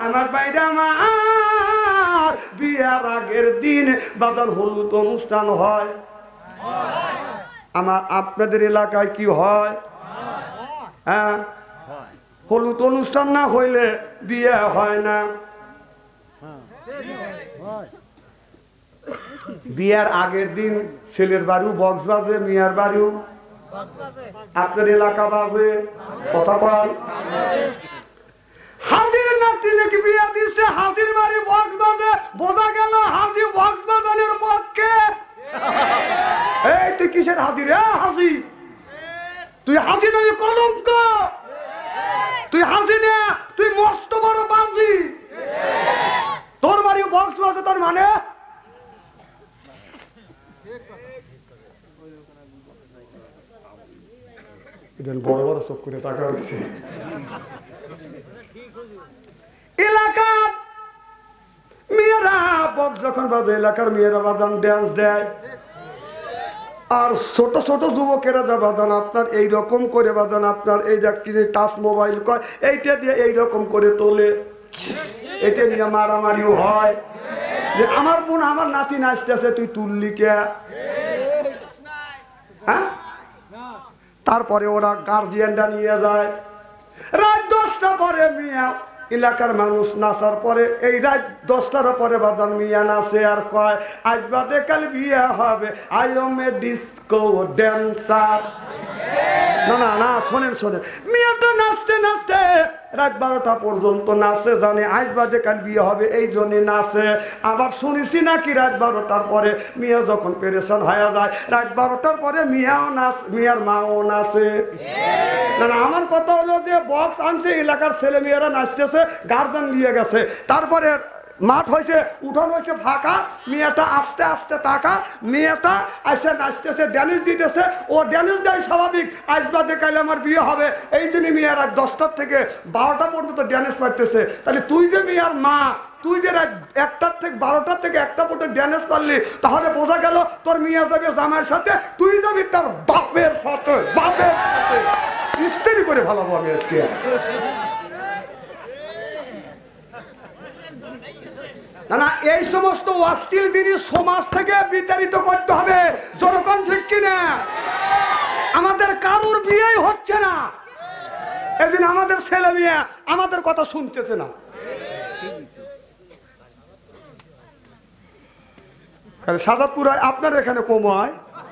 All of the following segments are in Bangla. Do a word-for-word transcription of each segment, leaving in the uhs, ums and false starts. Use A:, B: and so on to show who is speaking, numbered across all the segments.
A: আমার বাইরে আমার বিয়ার আগের দিন বাজার হলুদ অনুষ্ঠান হয়। আমার আপনাদের এলাকায় কি হয়? হ্যাঁ, হলুদ অনুষ্ঠান না হইলে বিয়ে হয় না। বিয়ার আগের দিন ছেলের বাড়িও বক্স বাজে, মেয়ের বাড়িও। আপনার এলাকা বাজে কথা বল। হাজির নাতি নাকি বিয়া দিচ্ছে, হাজির বাড়ি বক্স বাজে, বোঝা গেল হাজি বক্স বাজানোর পক্ষে। এই তুই কিসের হাজির? হাজি তুই হাজি নয় কলঙ্ক, তুই হাজি না, তুই মস্ত বড় বাজি। তোর বাড়ি বক্স বাজে, তোর মানে বড় বড় চোখ করে টাকা হচ্ছে। এলাকার মেয়েরা বক্স যখন বাজে, এলাকার মেয়েরা বাজান ড্যান্স দেয়, আর ছোট ছোট যুবকেরা যা বাজান আপনার এইরকম করে বাজান আপনার এই যে কি টাচ মোবাইল কয় এইটা দিয়ে এইরকম করে তোলে, এটা নিয়ে মারামারিও হয় যে আমার বোন আমার নাতি নাচতেছে তুই তুললি কে? হ্যাঁ, তারপরে ওরা গার্জিয়ানরা নিয়ে যায়। রাত দশটা পরে মিয়া এলাকার মানুষ নাচার পরে এই রাত দশটার পরে বাদান মিয়া নাচে আর কয় আজ বাদে কাল বিয়ে হবে, I am a disco dancer. না না না, শোনেন শোনেন, মেয়েটা নাচতে নাচতে রাত বারোটা পর্যন্ত নাচে, জানে আজ বাদে কাল বিয়ে হবে এই জন্য নাচে। আবার শুনেছি নাকি রাত বারোটার পরে মেয়ে যখন পেরেশান হয়ে যায়, রাত বারোটার পরে মেয়েও নাচ, মেয়ের মাও নাচে। না না, আমার কথা হলো যে বক্স আনছে, এলাকার ছেলে মেয়েরা নাচতেছে, গার্জেন নিয়ে গেছে, তারপরে মাঠ হয়েছে, উঠান হয়েছে ফাঁকা, মেয়েটা আস্তে আস্তে টাকা, মেয়েটা এসে নাচতেছে, ড্যান্স দিতেছে, ও ড্যান্স দেয় স্বাভাবিক, আজ বাদে কালে আমার বিয়ে হবে এই জন্য মেয়েরা দশটার থেকে বারোটা পর্যন্ত ড্যান্স পারতেছে। তাহলে তুই যে মেয়ের মা, তুই যে একটার থেকে বারোটার থেকে একটা পর্যন্ত ড্যান্স পারলি, তাহলে বোঝা গেল তোর মেয়ে যাবে জামাইয়ের সাথে, তুই যাবি তার বাপের সাথে। বাপের সাথে ইস্তেরি করে ভালো হবে আজকে। না না, এই সমস্ত অশ্লীল জিনিস সমাজ থেকে বিতাড়িত করতে হবে। জনগণ ঠিক কিনা? আমাদের কারুর বিয়েই হচ্ছে না, এদিন আমাদের ছেলে মেয়ে আমাদের কথা শুনতেছে না। সাজাদপুর আপনার এখানে কম হয়,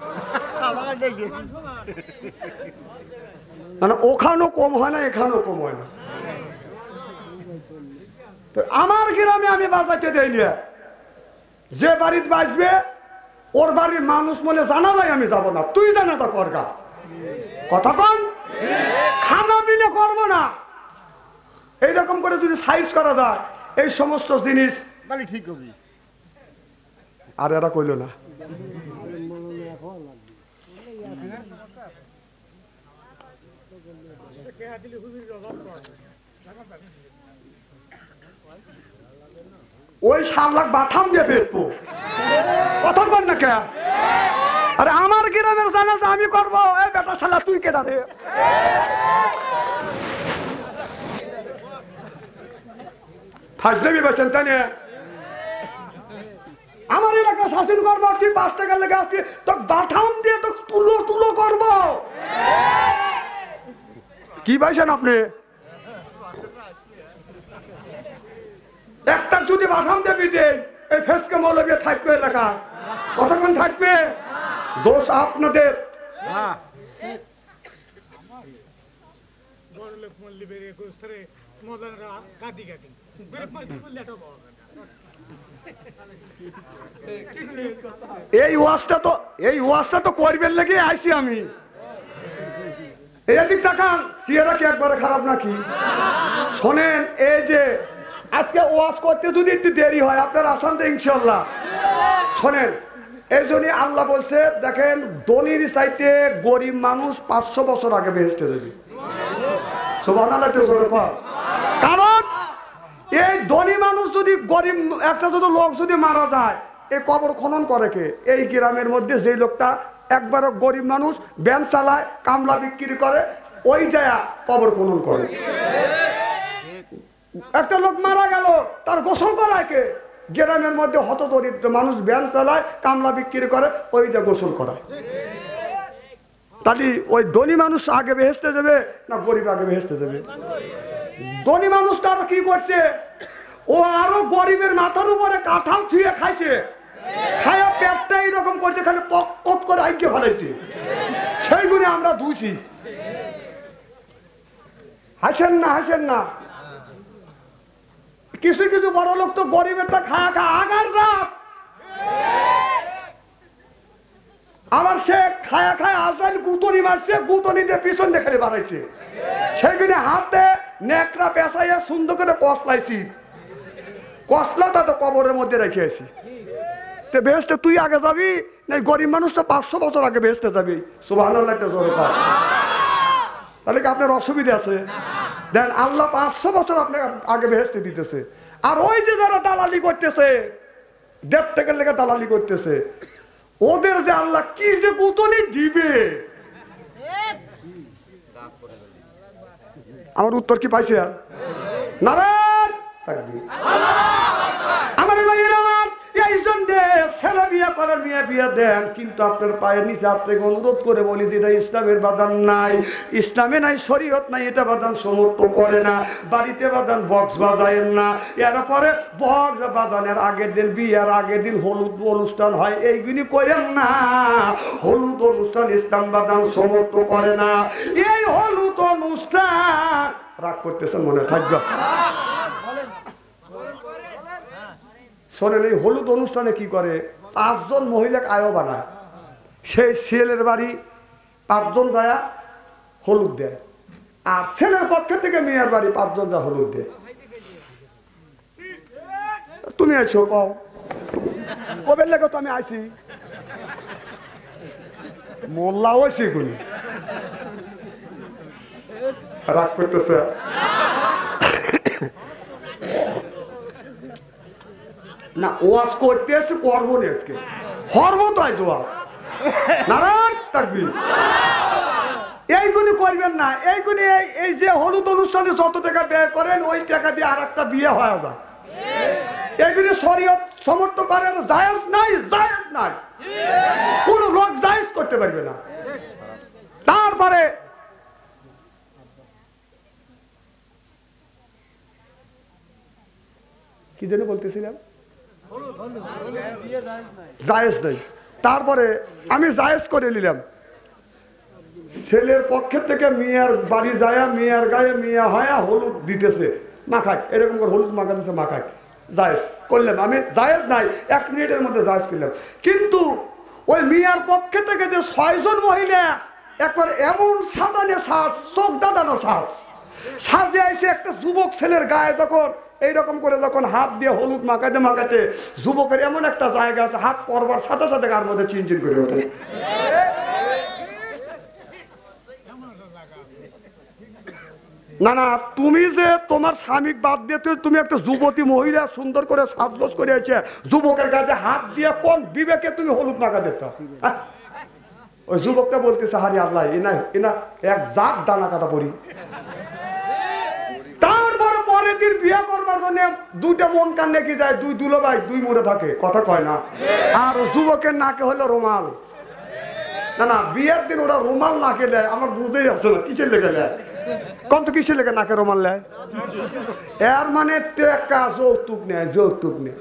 A: মানে ওখানেও কম হয় না, এখানেও কম হয় না। আমার গ্রামে আমি বাজাইতে দেয়নি, যে বাড়িতে বাঁচবে ওর বাড়ির মানুষ বলে জানা যায় আমি যাব না, তুই জানা তা করগা কথা কন, খানা পিনে করবো না। এইরকম করে যদি সাইজ করা যায় এই সমস্ত জিনিস ঠিক হবে। আর এরা কইল না, ওই সাত লাখ বাথাম দিয়ে পেটবো কথা কর না কে? আরে আমার গ্রামের জানাজা আমি করবো, এই বেটা শালা তুই কে দাঁড়ে? ফাজলামি বলছেন তাই না? আমার এলাকা শাসন করবো, তুই পাঁচ টাকা লেগে আসছি, তো বাথাম দিয়ে তো তুলো তুলো করবো। কি পাইছেন আপনি? একটা যদি বাথাম দিয়ে পিটে এই ফেসকে মৌলবী থাকবে এলাকা, কতক্ষণ থাকবে? দোষ আপনাদের। এই ওয়াজটা তো এই ওয়াজটা তো করবেন লেগে আইছি আমি। এদিক তাকান, চেহারা কি একবারে খারাপ নাকি? শোনেন, এই যে আজকে ওয়াজ করতে যদি একটু দেরি হয় আপনার আসান তো ইনশাল্লাহ। শোনেন, এই জন্য আল্লাহ বলছে, দেখেন ধনীর চাইতে গরিব মানুষ পাঁচশো বছর আগে বেহেশতে যাবে। সুবহানাল্লাহ। কারণ এই ধনী মানুষ যদি গরিব একটা যদি লোক যদি মারা যায়, এই কবর খনন করে কে? এই গ্রামের মধ্যে যে লোকটা একবারও গরিব মানুষ ভ্যান চালায়, কামলা বিক্রি করে, ওই যায় কবর খনন করে। একটা লোক মারা গেল, তার গোসল করায় কে? গ্রামের মধ্যে হত দরিদ্র মানুষ ভ্যান চালায়, কামলা বিক্রি করে, ওই যে গোসল করায়। তাহলে ওই ধনী মানুষ আগে বেহেস্তে দেবে না গরিব আগে বেহেস্তে দেবে? ধনী মানুষটা আরো কি করছে, ও আরো গরিবের মাথার উপরে কাঁঠাল ছুঁয়ে খাইছে, খায়া পেটটা এইরকম করছে, খালি পক করে আইকে ফেলাইছে, সেইগুলি আমরা ধুইছি। হাসেন না, হাসেন না। কিছু কিছু বড় লোক তো গরিবেরটা খায়া খা আগার জাত, আবার সে খায়া খায় আসান গুতনি মারছে, গুতনিতে পিছন দেখে বাড়াইছে, সেখানে হাতে নেকড়া পেঁচাইয়া সুন্দর করে কসলাইছি, কসলাটা তো কবরের মধ্যে রেখে আছি। তো বেহেস্তে তুই আগে যাবি না গরিব মানুষ তো পাঁচশো বছর আগে বেহেস্তে যাবি? সুবহানাল্লাহ একটা জোরে পায়। তাহলে কি আপনার অসুবিধা আছে? দেন আল্লাহ পাঁচশো বছর আপনাকে আগে বেহেস্তে দিতেছে। আর ওই যে যারা দালালি করতেছে, দেড় থেকে লেগে দালালি করতেছে, ওদের যে আল্লাহ কি যে গুতনি দিবে, আমার উত্তর কি পাইছে? আর নারায়ণ তাকবীর। আমার ভাইয়ের আমার এই জন্য ছেলে বিয়ে করার মেয়ে বিয়ে দেন, কিন্তু আপনার পায়ের নিচে আপনাকে অনুরোধ করে বলি যে এটা ইসলামের বাদান নাই, ইসলামে নাই, শরীয়ত নাই, এটা বাদান সমর্থন করে না। বাড়িতে বাদান বক্স বাজায়েন না, এরপরে বক্স বাজানের আগের দিন বিয়ের আগের দিন হলুদ অনুষ্ঠান হয়, এইগুলি করেন না। হলুদ অনুষ্ঠান ইসলাম বাদান সমর্থন করে না। এই হলুদ অনুষ্ঠান রাগ করতেছেন মনে থাকবে, শোনেন, এই হলুদ অনুষ্ঠানে কি করে, পাঁচজন মহিলাকে আয়ও বানায়, সেই ছেলের বাড়ি পাঁচজন যায় হলুদ দেয়, আর ছেলের পক্ষে থেকে মেয়ের বাড়ি পাঁচজন যা হলুদ দেয়। তুমি আইছো কও, কবে লেগে তো আমি আইছি, মোল্লা হয়েছি গুলি রাগ করতেছে। না ওয়াজ করতে এসে করবো না, আজকে হরবো তো আজ ওয়াজ। নারায়ণ তাকবীর। এইগুলি করবেন না, এইগুলি এই যে হলুদ অনুষ্ঠানে যত টাকা ব্যয় করেন ওই টাকা দিয়ে আর একটা বিয়ে হয়ে যায়, এইগুলি শরীয়ত সমর্থ করে জায়েজ নাই, জায়েজ নাই, কোন লোক জায়েজ করতে পারবে না। তারপরে কি যেন বলতেছিলাম, জায়েজ নাই। তারপরে আমি জায়েজ করে নিলাম, ছেলের পক্ষে থেকে মেয়ের বাড়ি যায়, মেয়ের গায়ে মেয়ে হয় হলুদ দিতেছে, মাখায়, এরকম করে হলুদ মাখাতেছে, মাখায়, জায়েজ করলাম। আমি জায়েজ নাই এক মিনিটের মধ্যে জায়েজ করলাম। কিন্তু ওই মেয়ের পক্ষে থেকে যে ছয়জন মহিলা একবার এমন সাজানো সাজ, চোখ দাদানো সাজ সাজে আইসে একটা যুবক ছেলের গায়ে যখন এইরকম করে যখন হাত দিয়ে হলুদ মাখাতে মাখাতে, যুবকের এমন একটা জায়গা আছে হাত পরবার সাথে সাথে গার মধ্যে চিনচিন করে ওঠে। না না, তুমি যে তোমার স্বামী বাদ দিয়ে তুমি একটা যুবতী মহিলা সুন্দর করে সাজগোজ করে আছে, যুবকের কাছে হাত দিয়ে কোন বিবেকে তুমি হলুদ মাখা দিচ্ছ? ওই যুবকটা বলতেছে, হারি আল্লাহ, এনা এনা এক জাত দানা কাটা পড়ি। তারপরে পরের দিন বিয়ে করবার জন্য দুইটা মন কান নেকি যায়, দুই দুলো ভাই দুই মরে থাকে, কথা কয় না। আর যুবকের নাকে হলো রুমাল। না না, বিয়ের দিন ওরা রুমাল নাকে দেয়, আমার বুঝেই আছে না কিসের লেগে দেয়, কম তো কিসের লেগে নাকে রুমাল দেয়? এর মানে টেকা যৌতুক নেয়, যৌতুক নেয়।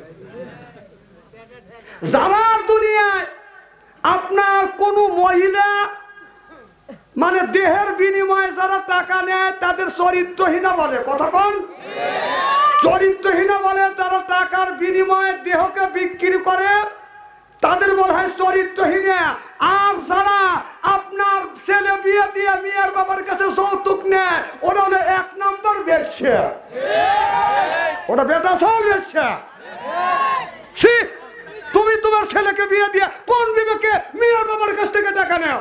A: যারা দুনিয়ায় আপনার কোন মহিলা মানে দেহের বিনিময়ে যারা টাকা নেয় তাদের চরিত্রহীনা বলে, কথা কন, চরিত্রহীনা বলে। যারা টাকার বিনিময়ে দেহকে বিক্রি করে তাদের বলা হয় চরিত্রহীনা। আর যারা আপনার ছেলে বিয়ে দিয়ে মেয়ের বাবার কাছে যৌতুক নেয় ওরা হলো এক নম্বর বেশ্যা, ওটা বেদাসল বেশ্যা। তুমি তোমার ছেলেকে বিয়ে দিয়ে কোন বিবেকে মেয়ের বাবার কাছ থেকে টাকা নেও?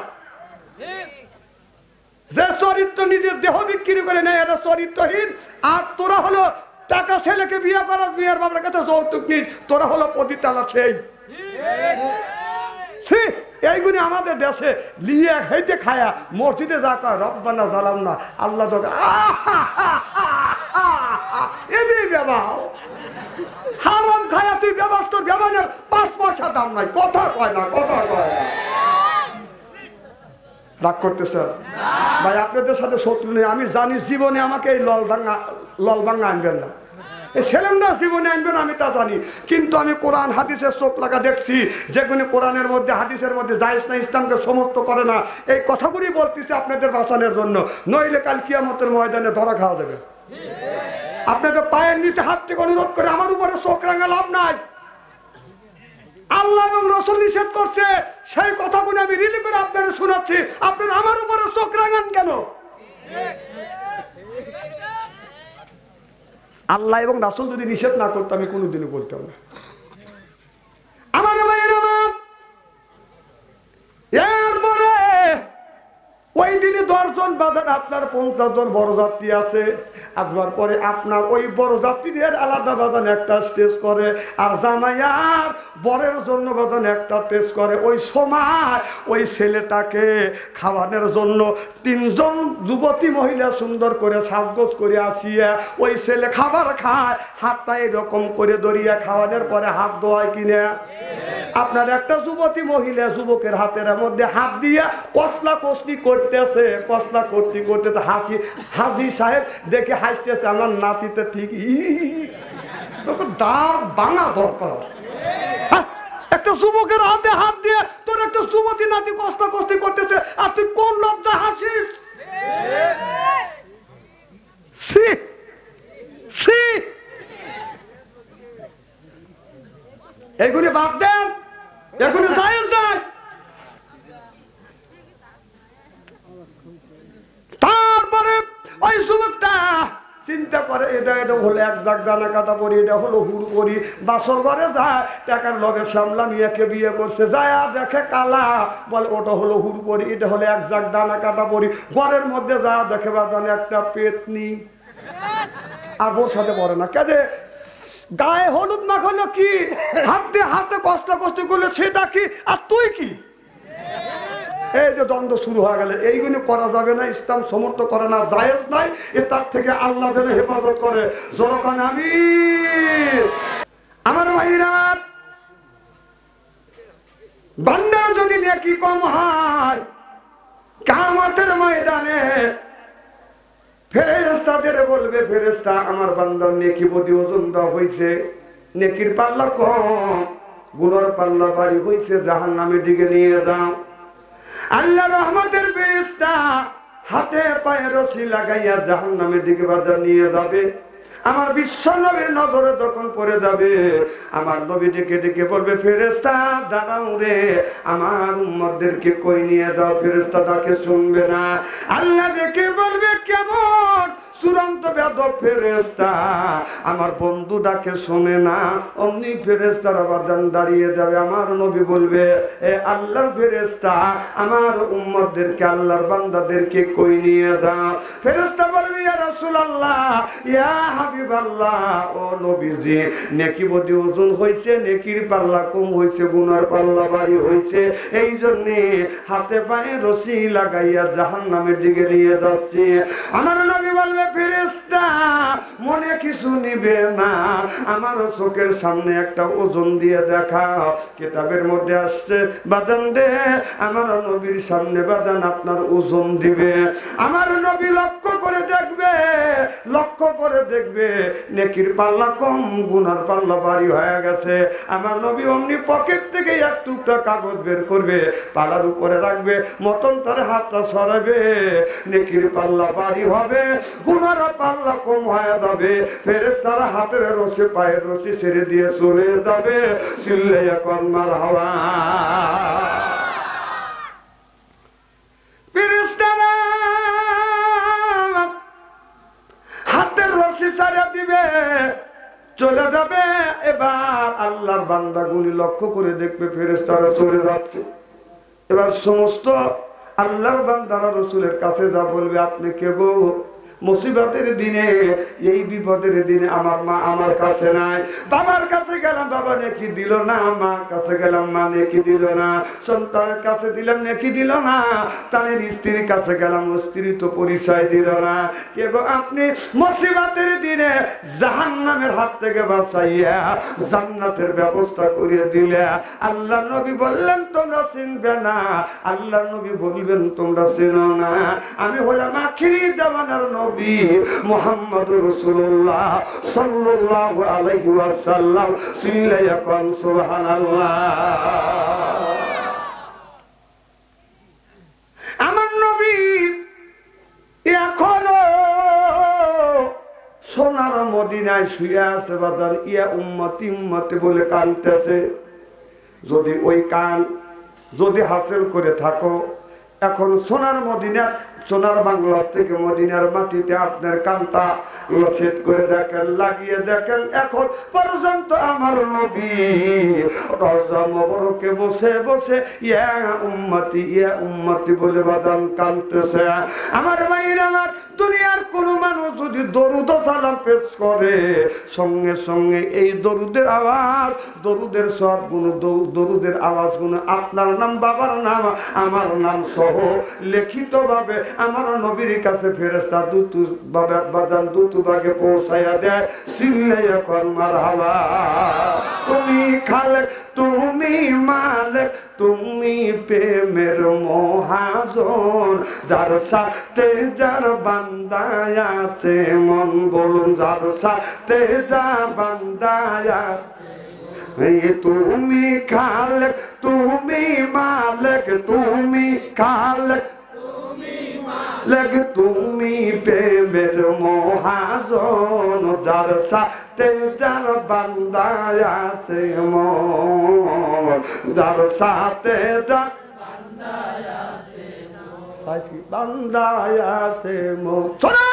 A: যে চরিত্র নিজের দেহ বিক্রি করে নেয় এরা চরিত্রহীন। আর তোরা হলো টাকা ছেলেকে বিয়ে করার মেয়ের বাবার কাছে যৌতুক নিস, তোরা হলো পতিতালা। সেই এইগুলি আমাদের দেশে লিয়ে হেঁটে খায়া মসজিদে যা কয় রব্বানা জালামনা আল্লাহ, এবি বেবাও হারাম খায়া তুই বেবাস, তোর বেবানের পাঁচ পয়সা দাম নাই। কথা কয় না, কথা কয় না। রাগ করতেছেন ভাই? আপনাদের সাথে শত্রু নেই, আমি জানি। জীবনে আমাকে এই লল ভাঙা লল ভাঙা আনবেন না, এই ছেলেমরা জীবনে আনবেন, আমি তা জানি। কিন্তু আমি কোরআন হাদিসের চোখ লাগা দেখছি, যেগুলি কোরআনের মধ্যে হাদিসের মধ্যে জায়েজ না, ইসলামকে সমস্ত করে না। এই কথাগুলি বলতেছি আপনাদের বাঁচানোর জন্য, নইলে কাল কিয়ামতের ময়দানে ধরা খাওয়া যাবে। আপনাদের পায়ের নিচে হাত থেকে অনুরোধ করে আমার উপরে চোখ রাঙা লাভ নাই। আল্লাহ এবং রাসূল নিষেধ করছে, সেই কথাগুলো আমি রিলি করে আপনাদের শোনাচ্ছি। আপনারা আমার উপরে চোখ রাঙান কেন? আল্লাহ এবং রাসূল যদি নিষেধ না করতো আমি কোনোদিনও বলতাম না। আমার ভাইয়ের আমার, এরপরে ওই দিনে দশজন বাজার আপনার পঞ্চাশ জন বড় যাত্রী আছে। আসবার পরে আপনার ওই বড় যাত্রীদের আলাদা বাজান একটা স্টেজ করে, আর জামাইয়ার বরের জন্য বাজান একটা স্টেজ করে। ওই সময় ওই ছেলেটাকে খাওয়ানোর জন্য তিনজন যুবতী মহিলা সুন্দর করে সাজগোজ করে আসিয়া ওই ছেলে খাবার খায়, হাতটা এরকম করে ধরিয়া খাওয়ানোর পরে হাত ধোয়ায় কিনে। আপনার একটা যুবতী মহিলা যুবকের হাতের মধ্যে হাত দিয়া কসলা কসলি করতেছে, কসলা করতে করতেছে। হাসি হাজি সাহেব দেখে হাসতেছে, আমার নাতিতে ঠিক তোকে দাঁত ভাঙা দরকার। একটা যুবকের হাতে হাত দিয়ে তোর একটা যুবতী নাতি কসলা কসলি করতেছে, আর তুই কোন লজ্জা হাসিস? এগুলি বাদ দেন, এগুলি জায়েজ নাই। তারপরে ওই যুবকটা চিন্তা করে, এটা এটা হলো এক জাগ দানা কাটা পরি, এটা হলো হুড় করি। বাসর ঘরে যায়, টাকার লগে সামলা মেয়েকে বিয়ে করছে, যায় দেখে কালা, বলে ওটা হলো হুড় করি, এটা হলো এক জাগ দানা কাটা পরি। ঘরের মধ্যে যা দেখে বাদানে একটা পেতনি, আর বোর সাথে পড়ে না। কেদে গায়ে হলুদ মাখানো কি, হাতে হাতে কষ্ট কষ্ট করলে সেটা কি, আর তুই কি? এই যে দ্বন্দ্ব শুরু হয়ে গেলে, এইগুলো করা যাবে না, ইসলাম সমর্থ করে না, জায়েজ নাই। এ তার থেকে আল্লাহ যেন হেফাজত করে। জোরকান আমি আমার ভাইরা, বান্দার যদি নেকি কম হয়, কিয়ামতের ময়দানে ফেরেশতাদের বলবে, ফেরেশতা আমার বান্দার নেকি বদি ওজন দেওয়া হয়েছে, নেকির পাল্লা কম, গুনার পাল্লা ভারী হয়েছে, জাহান্নামের দিকে নিয়ে যাও। আল্লাহ রহমতের ফেরেশতা হাতে পায়ে রশি লাগাইয়া জাহান্নামের দিকে বাজার নিয়ে যাবে। আমার বিশ্ব নবীর নজরে যখন পড়ে যাবে, আমার নবী ডেকে ডেকে বলবে, ফেরেশতা দাঁড়াও রে, আমার উম্মতদেরকে কই নিয়ে দাও। ফেরেশতা তাকে শুনবে না। আল্লাহ ডেকে বলবে, কেমন চূড়ান্ত বেয়াদব ফেরেশতা, আমার বন্ধু ডাকে শোনে না। অমনি ফেরেশতারা বাদান দাঁড়িয়ে যাবে। আমার নবী বলবে, এ আল্লাহর ফেরেশতা, আমার উম্মতদেরকে, আল্লাহর বান্দাদেরকে কই নিয়ে দাও। ফেরেশতা বলবে, ইয়া রাসূলুল্লাহ, ইয়া হাবিবাল্লাহ, ও নবীজি, নেকি বদি ওজন হয়েছে, নেকির পাল্লা কম হয়েছে, গুনার পাল্লা ভারী হয়েছে, এই জন্যে হাতে পায়ে রশি লাগাইয়া জাহান্নামের দিকে নিয়ে যাচ্ছি। আমার নবী বলবে, ফেরেশতা মনে কিছু নিবে না, আমার চোখের সামনে একটা ওজন দিয়ে দেখাও। কিতাবের মধ্যে আসছে, বাদান দে, আমার নবীর সামনে বাদান আপনার ওজন দিবে। আমার নবী লক্ষ্য করে দেখবে, লক্ষ্য করে দেখবে নেকির পাল্লা কম, গুনার পাল্লা ভারী হয়ে গেছে। আমার নবী অমনি পকেট থেকে এক টুকরা কাগজ বের করবে, পালার উপরে রাখবে, মতন তার হাতটা সরাবে, নেকির পাল্লা ভারী হবে, গুনার পাল্লা কম হয়ে যাবে। ফেরেশতারা হাতের রশি পায়ের রশি ছেড়ে দিয়ে চলে যাবে। চিল্লাইয়া কোন মারহাবা। ফেরেশতারা হাতের রশি ছাড়া দিবে, চলে যাবে। এবার আল্লাহর বান্দাগুলি লক্ষ্য করে দেখবে ফেরেশতারা চলে যাচ্ছে। এবার সমস্ত আল্লাহর বান্দারা রাসূলের কাছে যা বলবে, আপনি কে গো? মুসিবতের দিনে, এই বিপদের দিনে আমার মা আমার কাছে নাই। বাবার কাছে গেলাম, বাবা নেকি দিল না। মার কাছে গেলাম, মা নেকি দিল না। সন্তানের কাছে দিলাম, নেকি দিল না। তাদের স্ত্রীর কাছে গেলাম, স্ত্রী তো পরিচয় দিল না। কে গো আপনি মুসিবতের দিনে জাহান্নামের হাত থেকে বাঁচাইয়া জান্নাতের ব্যবস্থা করে দিলে। আল্লাহ নবী বললেন তোমরা চিনবে না, আল্লাহ নবী বলবেন তোমরা চেনো না। আমি হলাম আখিরি জামানার নবী মুহাম্মদুর রাসূলুল্লাহ সাল্লাল্লাহু আলাইহি ওয়াসাল্লাম। চিল্লাইয়া কোন সুবহানাল্লাহ। আমার নবী এখনো সোনার মদিনায় শুয়ে আছে বাদাল। ইয়া উম্মতি উম্মতি বলে কাঁদতেছে। যদি ওই কান যদি হাসিল করে থাকো, এখন সোনার মদিনা, সোনার বাংলা থেকে মদিনার মাটিতে আপনার কানটা সেট করে দেখেন, লাগিয়ে দেখেন। এখন পর্যন্ত আমার নবী রওজা মুবারকে বসে বসে ইয়া উম্মতি ইয়া উম্মতি বলে বাদান কাঁদতেছে। আমার ভাইরা, আমার দুনিয়ার কোন মানুষ যদি দরুদ সালাম পেশ করে, সঙ্গে সঙ্গে এই দরুদের আওয়াজ, দরুদের সব গুণ, দরুদের আওয়াজ গুণ আপনার নাম, বাবার নাম, আমার নাম সহ লিখিত ভাবে আমার নবীর কাছে ফেরেশতা দূত ভাবে বাদান দূত ভাগে পৌঁছায়া দেয়। চিল্লাইয়া কোন মারহাবা। তুমি খালেক, তুমি মালিক, তুমি প্রেমের মহাজন, যার সাথে যার বান্দা আছে মন। বলুন যার সাথে যার বান্দা আছে। তুমি খালেক, তুমি মালিক, তুমি খালেক, লেগ তুমি প্রেমের মহাজন, যার সাথে যার বান্দা আছে মন, যার সাথে যার বান্দা আছে মন।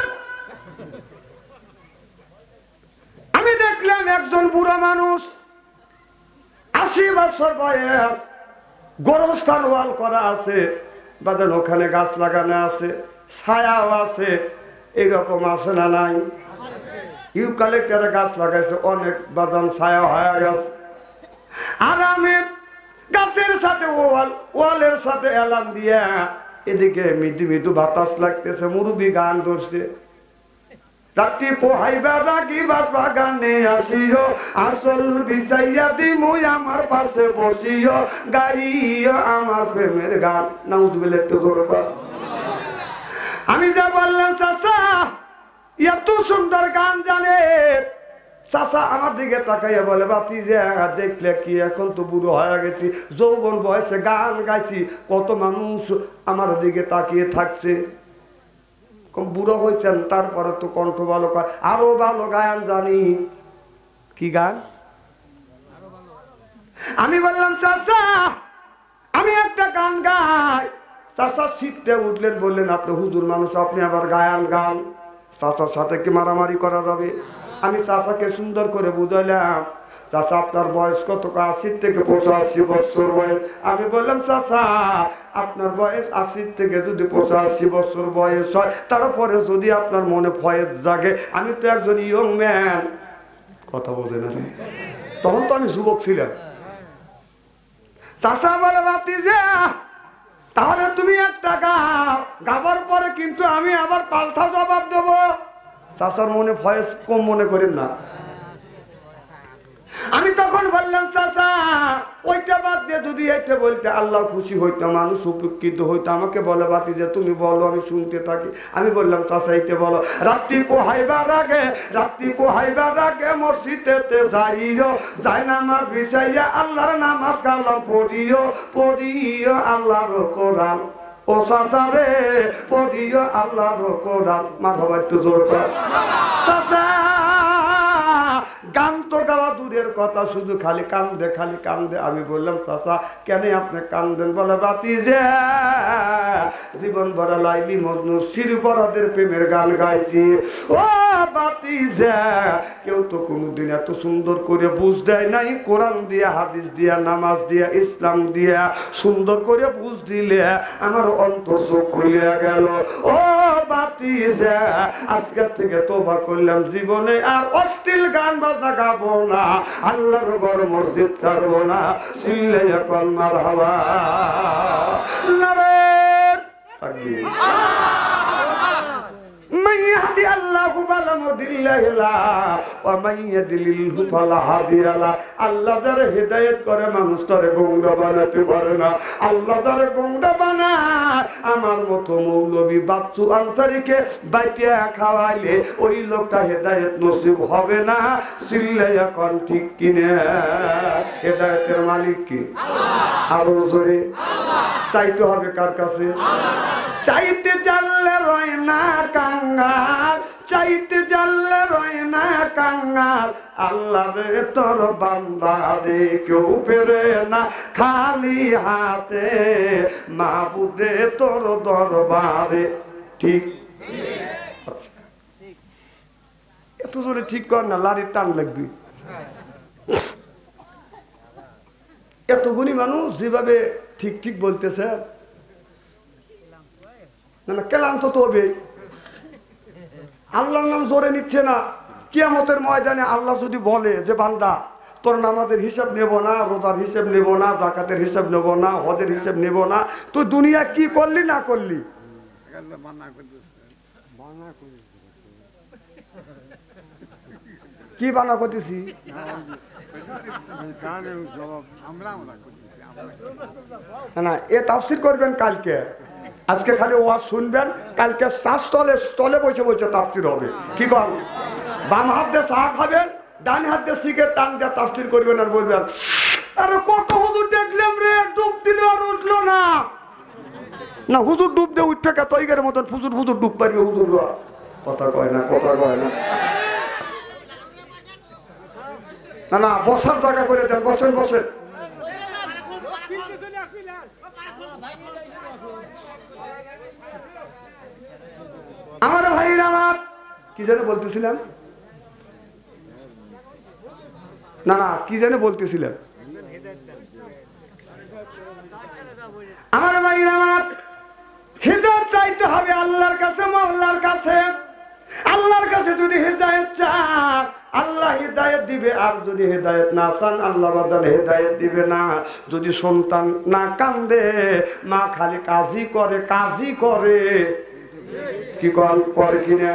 A: আমি দেখলাম একজন বুড়া মানুষ, আশি বছর বয়স, গোরস্থান ওয়াল করা আছে, বাদান ওখানে গাছ লাগানো আছে, ছায়াও আছে। এইরকম আছে না নাই? ইউক্যালিপটাসের গাছ লাগাইছে, অনেক বাদান ছায়া হয়ে গেছে। আর আমি গাছের সাথে ওয়াল, ওয়ালের সাথে এলান দিয়া, এদিকে মৃদু মৃদু বাতাস লাগতেছে, মুরুবি গান ধরছে। রাত্রি পোহাইবা রাখিবার বাগানে আসিও, আসল বিছাইয়া দিমুই আমার পাশে বসিও, গাইও আমার প্রেমের গান। নাউজুবিল্লাহ, একটু জোরে কর। আমি যা বললাম, চাচা এত সুন্দর গান জানে। চাচা আমার দিকে তাকাইয়া বলে, বাতি যে দেখলে কি, এখন তো বুড়ো হয়ে গেছি, যৌবন বয়সে গান গাইছি, কত মানুষ আমার দিকে তাকিয়ে থাকছে। বুড়ো হয়েছেন, তারপরে তো কণ্ঠ ভালো, আরো ভালো গান জানি। কি গান? আমি বললাম, চাচা আমি একটা গান গাই। চাচা সিটে উঠলেন, বললেন আপনি হুজুর মানুষ, আপনি আবার গায়ান গান, চাচার সাথে কি মারামারি করা যাবে? আমি চাচাকে সুন্দর করে বুঝাইলাম, চাচা আপনার বয়স কত? আশি থেকে পঁচাশি বছর বয়স। আমি বললাম, চাচা আপনার বয়স আশি থেকে যদি পঁচাশি বছর বয়স হয়, তারপরে যদি আপনার মনে ফয়েজ জাগে, আমি তো একজন ইয়ং ম্যান, কথা বলতে না, তখন তো আমি যুবক ছিলাম। চাচা বলে, ভাতিজা তাহলে তুমি একটা গাও, গাবার পরে কিন্তু আমি আবার পাল্টা জবাব দেবো। চাচার মনে ফয়েজ কম মনে করেন না। আমি তখন বললাম, চাচা ওইটা বাদ দিয়ে যদি এইটা বলতে আল্লাহ খুশি হইতো, মানুষ উপকৃত হইতো, আমাকে বলে বাতি যে তুমি বলো, আমি শুনতে থাকি। আমি বললাম, চাচা এইটা বলো, রাত্রি পোহাইবার আগে, রাত্রি পোহাইবার আগে মসজিদেতে যাইও, যাই নামাজ বিছাইয়া আল্লাহর নামাজ কালাম পড়িও, পড়িও আল্লাহর কোরআন। ও চাচা রে পড়িও আল্লাহর কোরআন। মারহাবা, একটু জোর কর। চাচা গান তো গাওয়া দূরের কথা, শুধু খালি কান্দে, খালি কান্দে। আমি বললাম, চাচা কেন আপনি কান্দেন? বলে, বাতি যে জীবন ভরা লাইলি মজনু শির বরাদের প্রেমের গান গাইছি। ও বাতি যে কেউ তো কোনোদিন এত সুন্দর করে বুঝ দেয় নাই, কোরআন দিয়া, হাদিস দিয়া, নামাজ দিয়া, ইসলাম দিয়া সুন্দর করে বুঝ দিলে আমার অন্তর চোখ খুলিয়া গেল। ও বাতিজা আজকে থেকে তওবা করলাম জীবনে আর অশ্লীল গান বাজনা গাবো না আল্লাহর ঘর মসজিদ ছাড়বো না চিল্লাইয়া কল মারহাবা নারে তাকবীর من يهدي الله فلا مضل له ومن يضلل فلا هادي له আল্লাহ যারা হেদায়েত করে মানুষ তারে গোমরা বানাতে পারে না আল্লাহ যারা গোমরা বানায় আমার মতো মৌলবী বাচ্চু আনসারীকে বাইটিয়া খাওয়াইলে ওই লোকটা হেদায়েত নসিব হবে না চিল্লাইয়া কোন ঠিক কিনা হেদায়েতের মালিক কি আল্লাহ আরো জোরে আল্লাহ চাইতে হবে কার কাছে চাইতে জানলে রয় না কাঙ্গাল চাইতে জানলে রয় না কাঙ্গাল আল্লাহ রে তোর বান্দা রে কেউ ফেরে না খালি হাতে মাবুদে তোর দরবারে ঠিক আচ্ছা এত জোরে ঠিক কর না লারির টান লাগবে এত গুণী মানুষ যেভাবে ঠিক ঠিক বলতেছে না না ক্লান্ত তো হবে আল্লাহর নাম জোরে নিচ্ছে না কিয়ামতের ময়দানে আল্লাহ যদি বলে যে বান্দা তোর নামাজের হিসাব নেব না রোজার হিসাব নেব না যাকাতের হিসাব নেব না হজের হিসাব নেব না তুই দুনিয়া কি করলি না করলি কি বানা করতেছি না এ তাফসীর করবেন কালকে আজকে খালি ওয়াজ শুনবেন কালকে চা স্টলে স্টলে বসে বসে তাফসীর হবে কি বল বাম হাত দিয়ে চা খাবেন ডান হাত দিয়ে সিগারেট টান দিয়ে তাফসীর করবেন আর বলবেন আরে কত হুজুর দেখলাম রে ডুব দিল আর উঠলো না না হুজুর ডুব দিয়ে উঠবে কে তৈগের মতন ফুজুর ফুজুর ডুব পারবে হুজুর কথা কয় না কথা কয় না না না বসার জায়গা করে দেন বসেন বসেন আমার ভাইরা আমার কি জানে বলতেছিলাম না না কি জানে বলতেছিলাম আমার ভাইরা আমার হিদায়াত চাইতে হবে আল্লাহর কাছে মাওলার কাছে আল্লাহর কাছে যদি হিদায়াত চান আল্লাহ হিদায়াত দিবে আর যদি হিদায়াত না চান আল্লাহ বাদাল হিদায়াত দিবে না যদি সন্তান না কান্দে মা খালি কাজই করে কাজই করে কি করে কিনা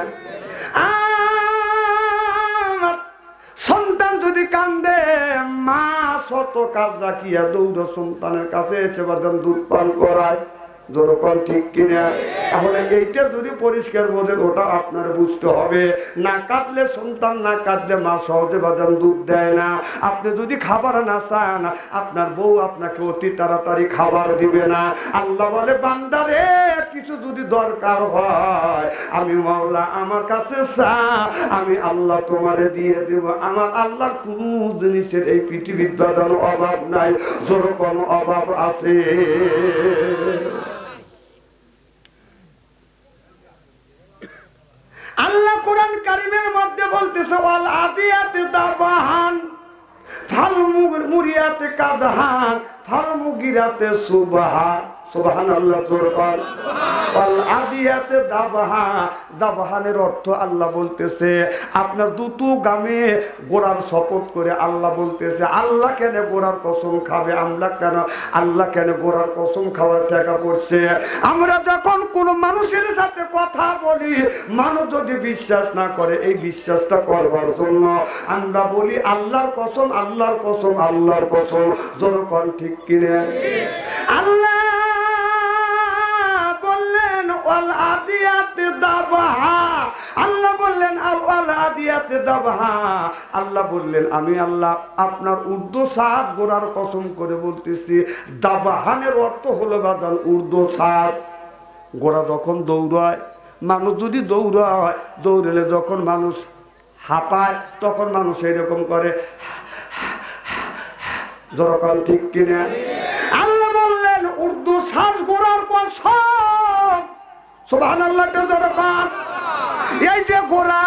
A: সন্তান যদি কান্দে মা শত কাজ রাখিয়া দৌড় সন্তানের কাছে এসে বাদাম দুধ পান করায় যেরকম ঠিক কিনা তাহলে এইটা যদি পরিষ্কার বোঝেন ওটা আপনার বুঝতে হবে না কাঁদলে সন্তান না কাঁদলে মা সহজে বাদাম দুধ দেয় না আপনি যদি খাবার না চান আপনার বউ আপনাকে অতি তাড়াতাড়ি খাবার দিবে না আল্লাহ বলে বান্দারে কিছু যদি দরকার হয় আমি মাওলা আমার কাছে চা আমি আল্লাহ তোমারে দিয়ে দেব আমার আল্লাহর কোনো জিনিসের এই পৃথিবীর বাদাম অভাব নাই যেরকম অভাব আছে আল্লাহ কোরআন কারীমের মধ্যে বলতেছে ওয়াল আদিয়াতে দাবাহান ফাল মুরিয়াতে কাদহান ফাল মুগিরাতে সুবহা সুবহানাল্লাহ সুরকার ওয়াল আদিয়াতে দাবাহা দাবাহানের অর্থ আল্লাহ বলতেছে আপনার দুটো গামে গোড়ার শপথ করে আল্লাহ বলতেছে আল্লাহ কেন গোড়ার কসম খাবে আমরা কেন আল্লাহ কেন গোড়ার কসম খাওয়ার টাকা পড়ছে আমরা যখন কোন মানুষের সাথে কথা বলি মানুষ যদি বিশ্বাস না করে এই বিশ্বাসটা করবার জন্য আমরা বলি আল্লাহর কসম আল্লাহর কসম আল্লাহর কসম যখন ঠিক কিনে আল্লাহ বললেন ওয়াল আদিয়াতে দাবাহা আল্লাহ বললেন ওয়াল আদিয়াতে দাবাহা আল্লাহ বললেন আমি আল্লাহ আপনার উর্দু সাজ গোড়ার কসম করে বলতেছি দাবাহানের অর্থ হলো বাদান উর্দু সাজ গোড়া যখন দৌড়ায় মানুষ যদি দৌড়ায় দৌড়েলে যখন মানুষ হাঁপায় তখন মানুষ এইরকম করে যখন ঠিক কিনা আল্লাহ বললেন উর্দু সাজ গোড়ার কসম সুবহানাল্লাহ যখন এই যে গোড়া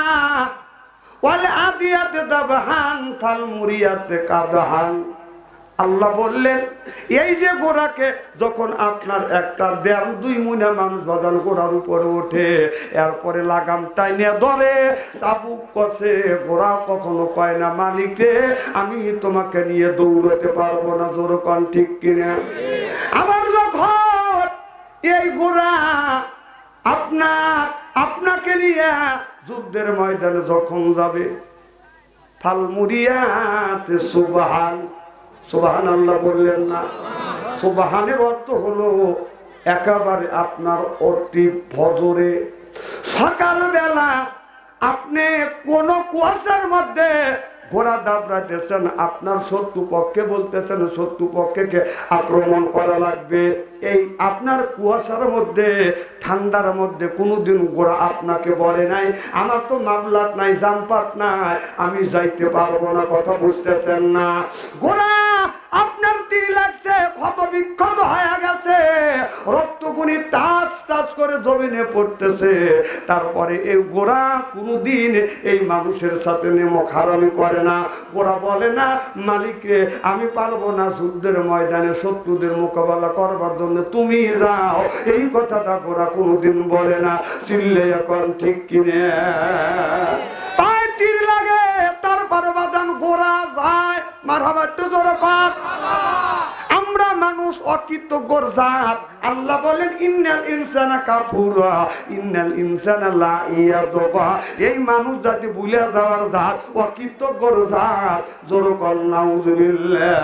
A: ওয়াল আদিয়াতে দাবহান ফাল মুরিয়াতে কাদহান আল্লাহ বললেন এই যে ঘোড়াকে যখন আপনার একটা দেড় দুই মুনা মানুষ বাদান ঘোড়ার উপরে ওঠে, এরপরে লাগাম টাইনে ধরে চাবুক কষে, ঘোড়া কখনো কয় না মালিকে আমি তোমাকে নিয়ে দৌড়াতে পারবো না, জোর কন ঠিক কিনা? আবার যখন এই ঘোড়া আপনার আপনাকে নিয়ে যুদ্ধের ময়দানে যখন যাবে, ফালমুরিয়াতে সুবহান, সুবহান আল্লাহ বললেন না? সুবহানের অর্থ হলো একেবারে আপনার অতি ফজরে সকালবেলা আপনি কোন কুয়াশার মধ্যে ঘোড়া দাবড়াইতেছেন, আপনার শত্রু পক্ষে বলতেছেন শত্রু পক্ষকে আক্রমণ করা লাগবে, এই আপনার কুয়াশার মধ্যে ঠান্ডার মধ্যে কোনোদিন ঘোড়া আপনাকে বলে নাই আমার তো মামলাত নাই, জাম্পাট নাই, আমি যাইতে পারবো না। কথা বুঝতেছেন না? ঘোড়া আপনার তীর লাগছে, ক্ষত বিক্ষত হয়ে গেছে, রক্তগুনি টাচ টাচ করে জমিনে পড়তেছে, তারপরে এই ঘোড়া কোনোদিন এই মানুষের সাথে নেমো খারামি করে না। ঘোড়া বলে না মালিকরে আমি পারবো না যুদ্ধের ময়দানে শত্রুদের মোকাবেলা করবার জন্য, তুমি যাও, এই কথাটা ঘোড়া কোনোদিন বলে না। চিল্লে এখন ঠিক কিনে পায়ে তীর লাগে, তারপরে বাদান ঘোড়া যায়, মারহাবা একটু জোরে কর। আমরা মানুষ অকৃতজ্ঞর জাত। আল্লাহ বলেন ইন্নাল ইনসানা কাফুরা ইন্নাল ইনসানা লাইয়াযবা, এই মানুষ জাতি ভুলে যাওয়ার জাত, অকৃতজ্ঞর জাত। জোরে কর নাউযুবিল্লাহ।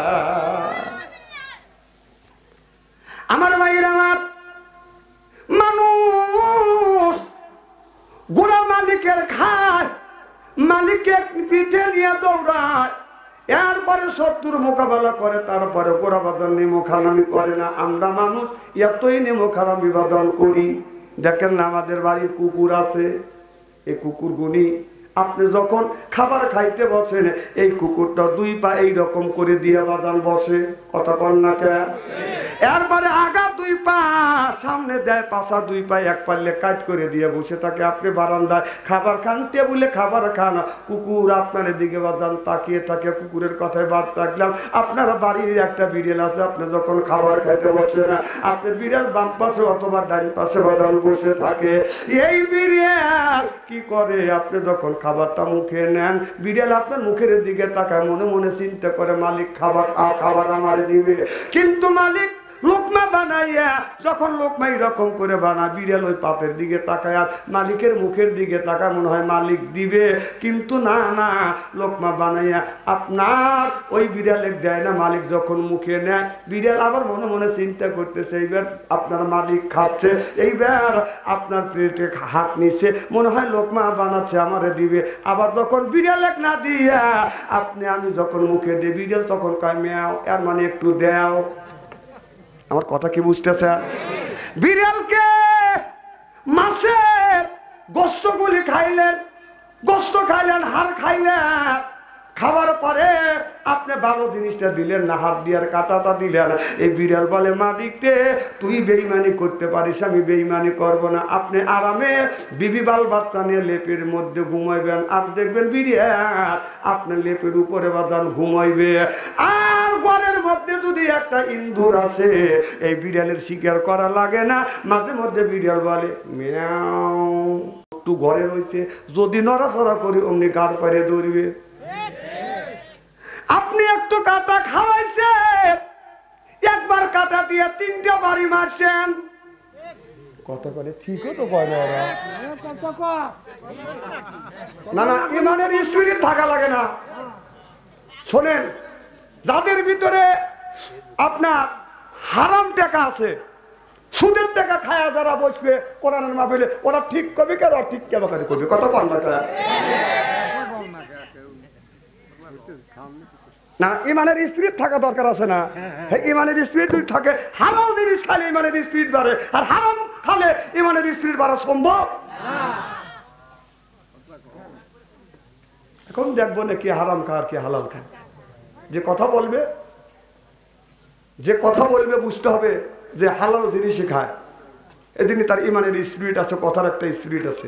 A: আমার ভাইয়ের আমার মানুষ ঘোড়া মালিকের খায়, মালিকের পিঠে নিয়ে দৌড়ায়, এরপরে শত্রুর মোকাবেলা করে, তারপরে ঘোড়া বাদন নেমো খারামি করে না। আমরা মানুষ এতই নেমো খারামি বাদন করি। দেখেন না আমাদের বাড়ির কুকুর আছে, এই কুকুর গুনি আপনি যখন খাবার খাইতে বসেন এই কুকুরটা দুই পা এইরকম করে দিয়ে বাদান বসে, কথা বল না কে? এরপরে আগা দুই পা সামনে দেয়, পাশা দুই পা এক পাল্লে কাজ করে দিয়ে বসে থাকে। আপনি বারান্দায় খাবার খান, টেবিলে খাবার খান, কুকুর আপনার দিকে বাদান তাকিয়ে থাকে। কুকুরের কথায় বাদ রাখলাম, আপনার বাড়ির একটা বিড়াল আছে, আপনি যখন খাবার খাইতে বসে না আপনি বিড়াল বাম পাশে অথবা ডান পাশে বাদান বসে থাকে। এই বিড়াল কি করে, আপনি যখন খাবারটা মুখে নেন বিড়াল আপনার মুখের দিকে তাকায়, মনে মনে চিন্তা করে মালিক খাবার খাবার আমার দিবে, কিন্তু মালিক লোকমা বানাইয়া যখন লোকমা এরকম করে বানা, বিড়াল ওই পাপের দিকে তাকায় আর মালিকের মুখের দিকে তাকায়, মনে হয় মালিক দিবে, কিন্তু না না, লোকমা বানাইয়া আপনার ওই বিড়ালের দেয় না। মালিক যখন মুখে নেয় বিড়াল আবার মনে মনে চিন্তা করতেছে এইবার আপনার মালিক খাচ্ছে, এইবার আপনার প্লেটে হাত নিচ্ছে, মনে হয় লোকমা বানাচ্ছে আমারে দিবে। আবার যখন বিড়ালে না দিয়া আপনি আমি যখন মুখে দিই বিড়াল তখন কয় মেয়াও, এর মানে একটু দেও। আমার কথা কি বুঝতেছে? বিড়ালকে মাছের গোস্তগুলি খাইলেন, গোস্ত খাইলেন, হাড় খাইলেন, খাবার পরে আপনি ভালো জিনিসটা দিলেন না, হাত দিয়ার কাটাটা দিলেন। এই বিড়াল বলে মালিককে তুই বেইমানি করতে পারিস, আমি বেইমানি করব না। আপনি আরামে বিবি বাল বাচ্চা নিয়ে লেপের মধ্যে ঘুমাইবেন, আর দেখবেন বিড়াল আপনার লেপের উপরে বাদান ঘুমাইবে। আর ঘরের মধ্যে যদি একটা ইন্দুর আছে এই বিড়ালের শিকার করা লাগে না। মাঝে মধ্যে বিড়াল বলে মিয়াও, একটু ঘরে রয়েছে, যদি নড়াচড়া করি অমনি গাড় পারে দৌড়বে। আপনি একটু কাটা খাওয়াইছেন, একবার কাটা দিয়ে তিনটা বাড়ি মারছেন, কত করে ঠিকও তো কয় না ওরা। না না, ইমানের স্পিরিট থাকা লাগে না। শোনেন, যাদের ভিতরে আপনার হারাম টাকা আছে, সুদের টাকা খায়া যারা বসবে কোরআনের মাহফিলে, ওরা ঠিক কবি কেন ঠিক কেন করবে, কত কম না না, ইমানের স্পিরিট থাকা দরকার আছে না? ইমানের স্পিরিট যদি থাকে হারাম জিনিস খালে ইমানের স্পিরিট বাড়ে, আর হারাম খালে ইমানের স্পিরিট বাড়া সম্ভব? এখন দেখবো না কি হারাম খায় কি হালাল খায়। যে কথা বলবে যে কথা বলবে বুঝতে হবে যে হালাল জিনিসই খায়, এদিনই তার ইমানের স্পিরিট আছে, কথার একটা স্পিরিট আছে।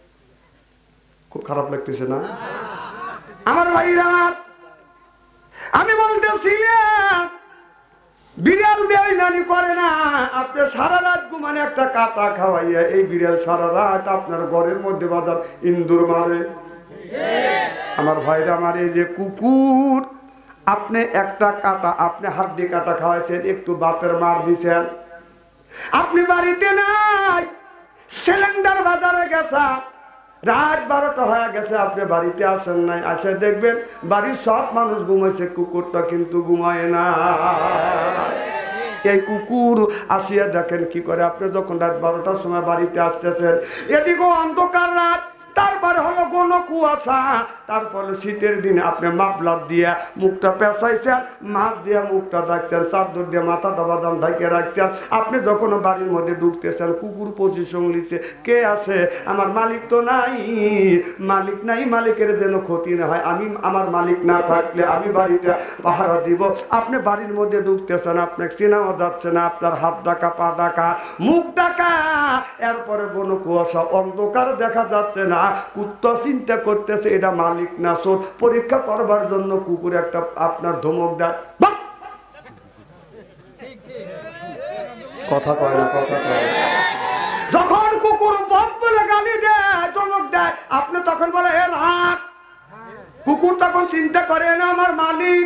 A: খুব খারাপ লাগতেছে না আমার ভাইরা? আমার আমি বলতেছিলাম বিড়াল বেঈমানি করে না, আপনি সারা রাত ঘুমানে একটা কাটা খাওয়াইয়া এই বিড়াল সারা রাত আপনার ঘরের মধ্যে বাঁধা ইন্দুর মারে। আমার ভাইরা, আমার এই যে কুকুর, আপনি একটা কাটা, আপনি হাড্ডি কাটা খাওয়াইছেন, একটু বাতের মার দিছেন, আপনি বাড়িতে নাই, সিলিন্ডার বাজারে গেছেন, রাত বারোটা হয়ে গেছে, আপনি বাড়িতে আসেন নাই, আসে দেখবেন বাড়ির সব মানুষ ঘুমাইছে, কুকুরটা কিন্তু ঘুমায় না। এই কুকুর আসিয়া দেখেন কি করে, আপনি যখন রাত বারোটার সময় বাড়িতে আসতেছেন, এদিকে অন্ধকার রাত, তারপরে হলো ঘন কুয়াশা, তারপরে শীতের দিনে আপনি মাফলার দিয়ে মুখটা পেঁচাইছেন, মাছ দিয়ে মুখটা রাখছেন, চাদর দিয়ে মাথাটা বাদাম ঢাকিয়ে রাখছেন। আপনি যখন বাড়ির মধ্যে ঢুকতেছেন, কুকুর পজিশন লিছে, কে আছে? আমার মালিক তো নাই, মালিক নাই, মালিকের যেন ক্ষতি না হয়, আমি আমার মালিক না থাকলে আমি বাড়িতে পাহারা দিব। আপনি বাড়ির মধ্যে ঢুকতেছেন, আপনি চেনাও যাচ্ছে না, আপনার হাত ডাকা, পা ডাকা, মুখ ডাকা, এরপরে ঘন কুয়াশা, অন্ধকার দেখা যাচ্ছে না। কুত্তা চিন্তা করতেছে এটা মালিক না চোর, পরীক্ষা করবার জন্য কুকুর একটা আপনার ধমক দেয়, কথা কয় না, কথা কয়। যখন কুকুর বক বলে গালি দেয়, ধমক দেয়, আপনি তখন বলে এ রাখ। কুকুর তখন চিন্তা করে না আমার মালিক,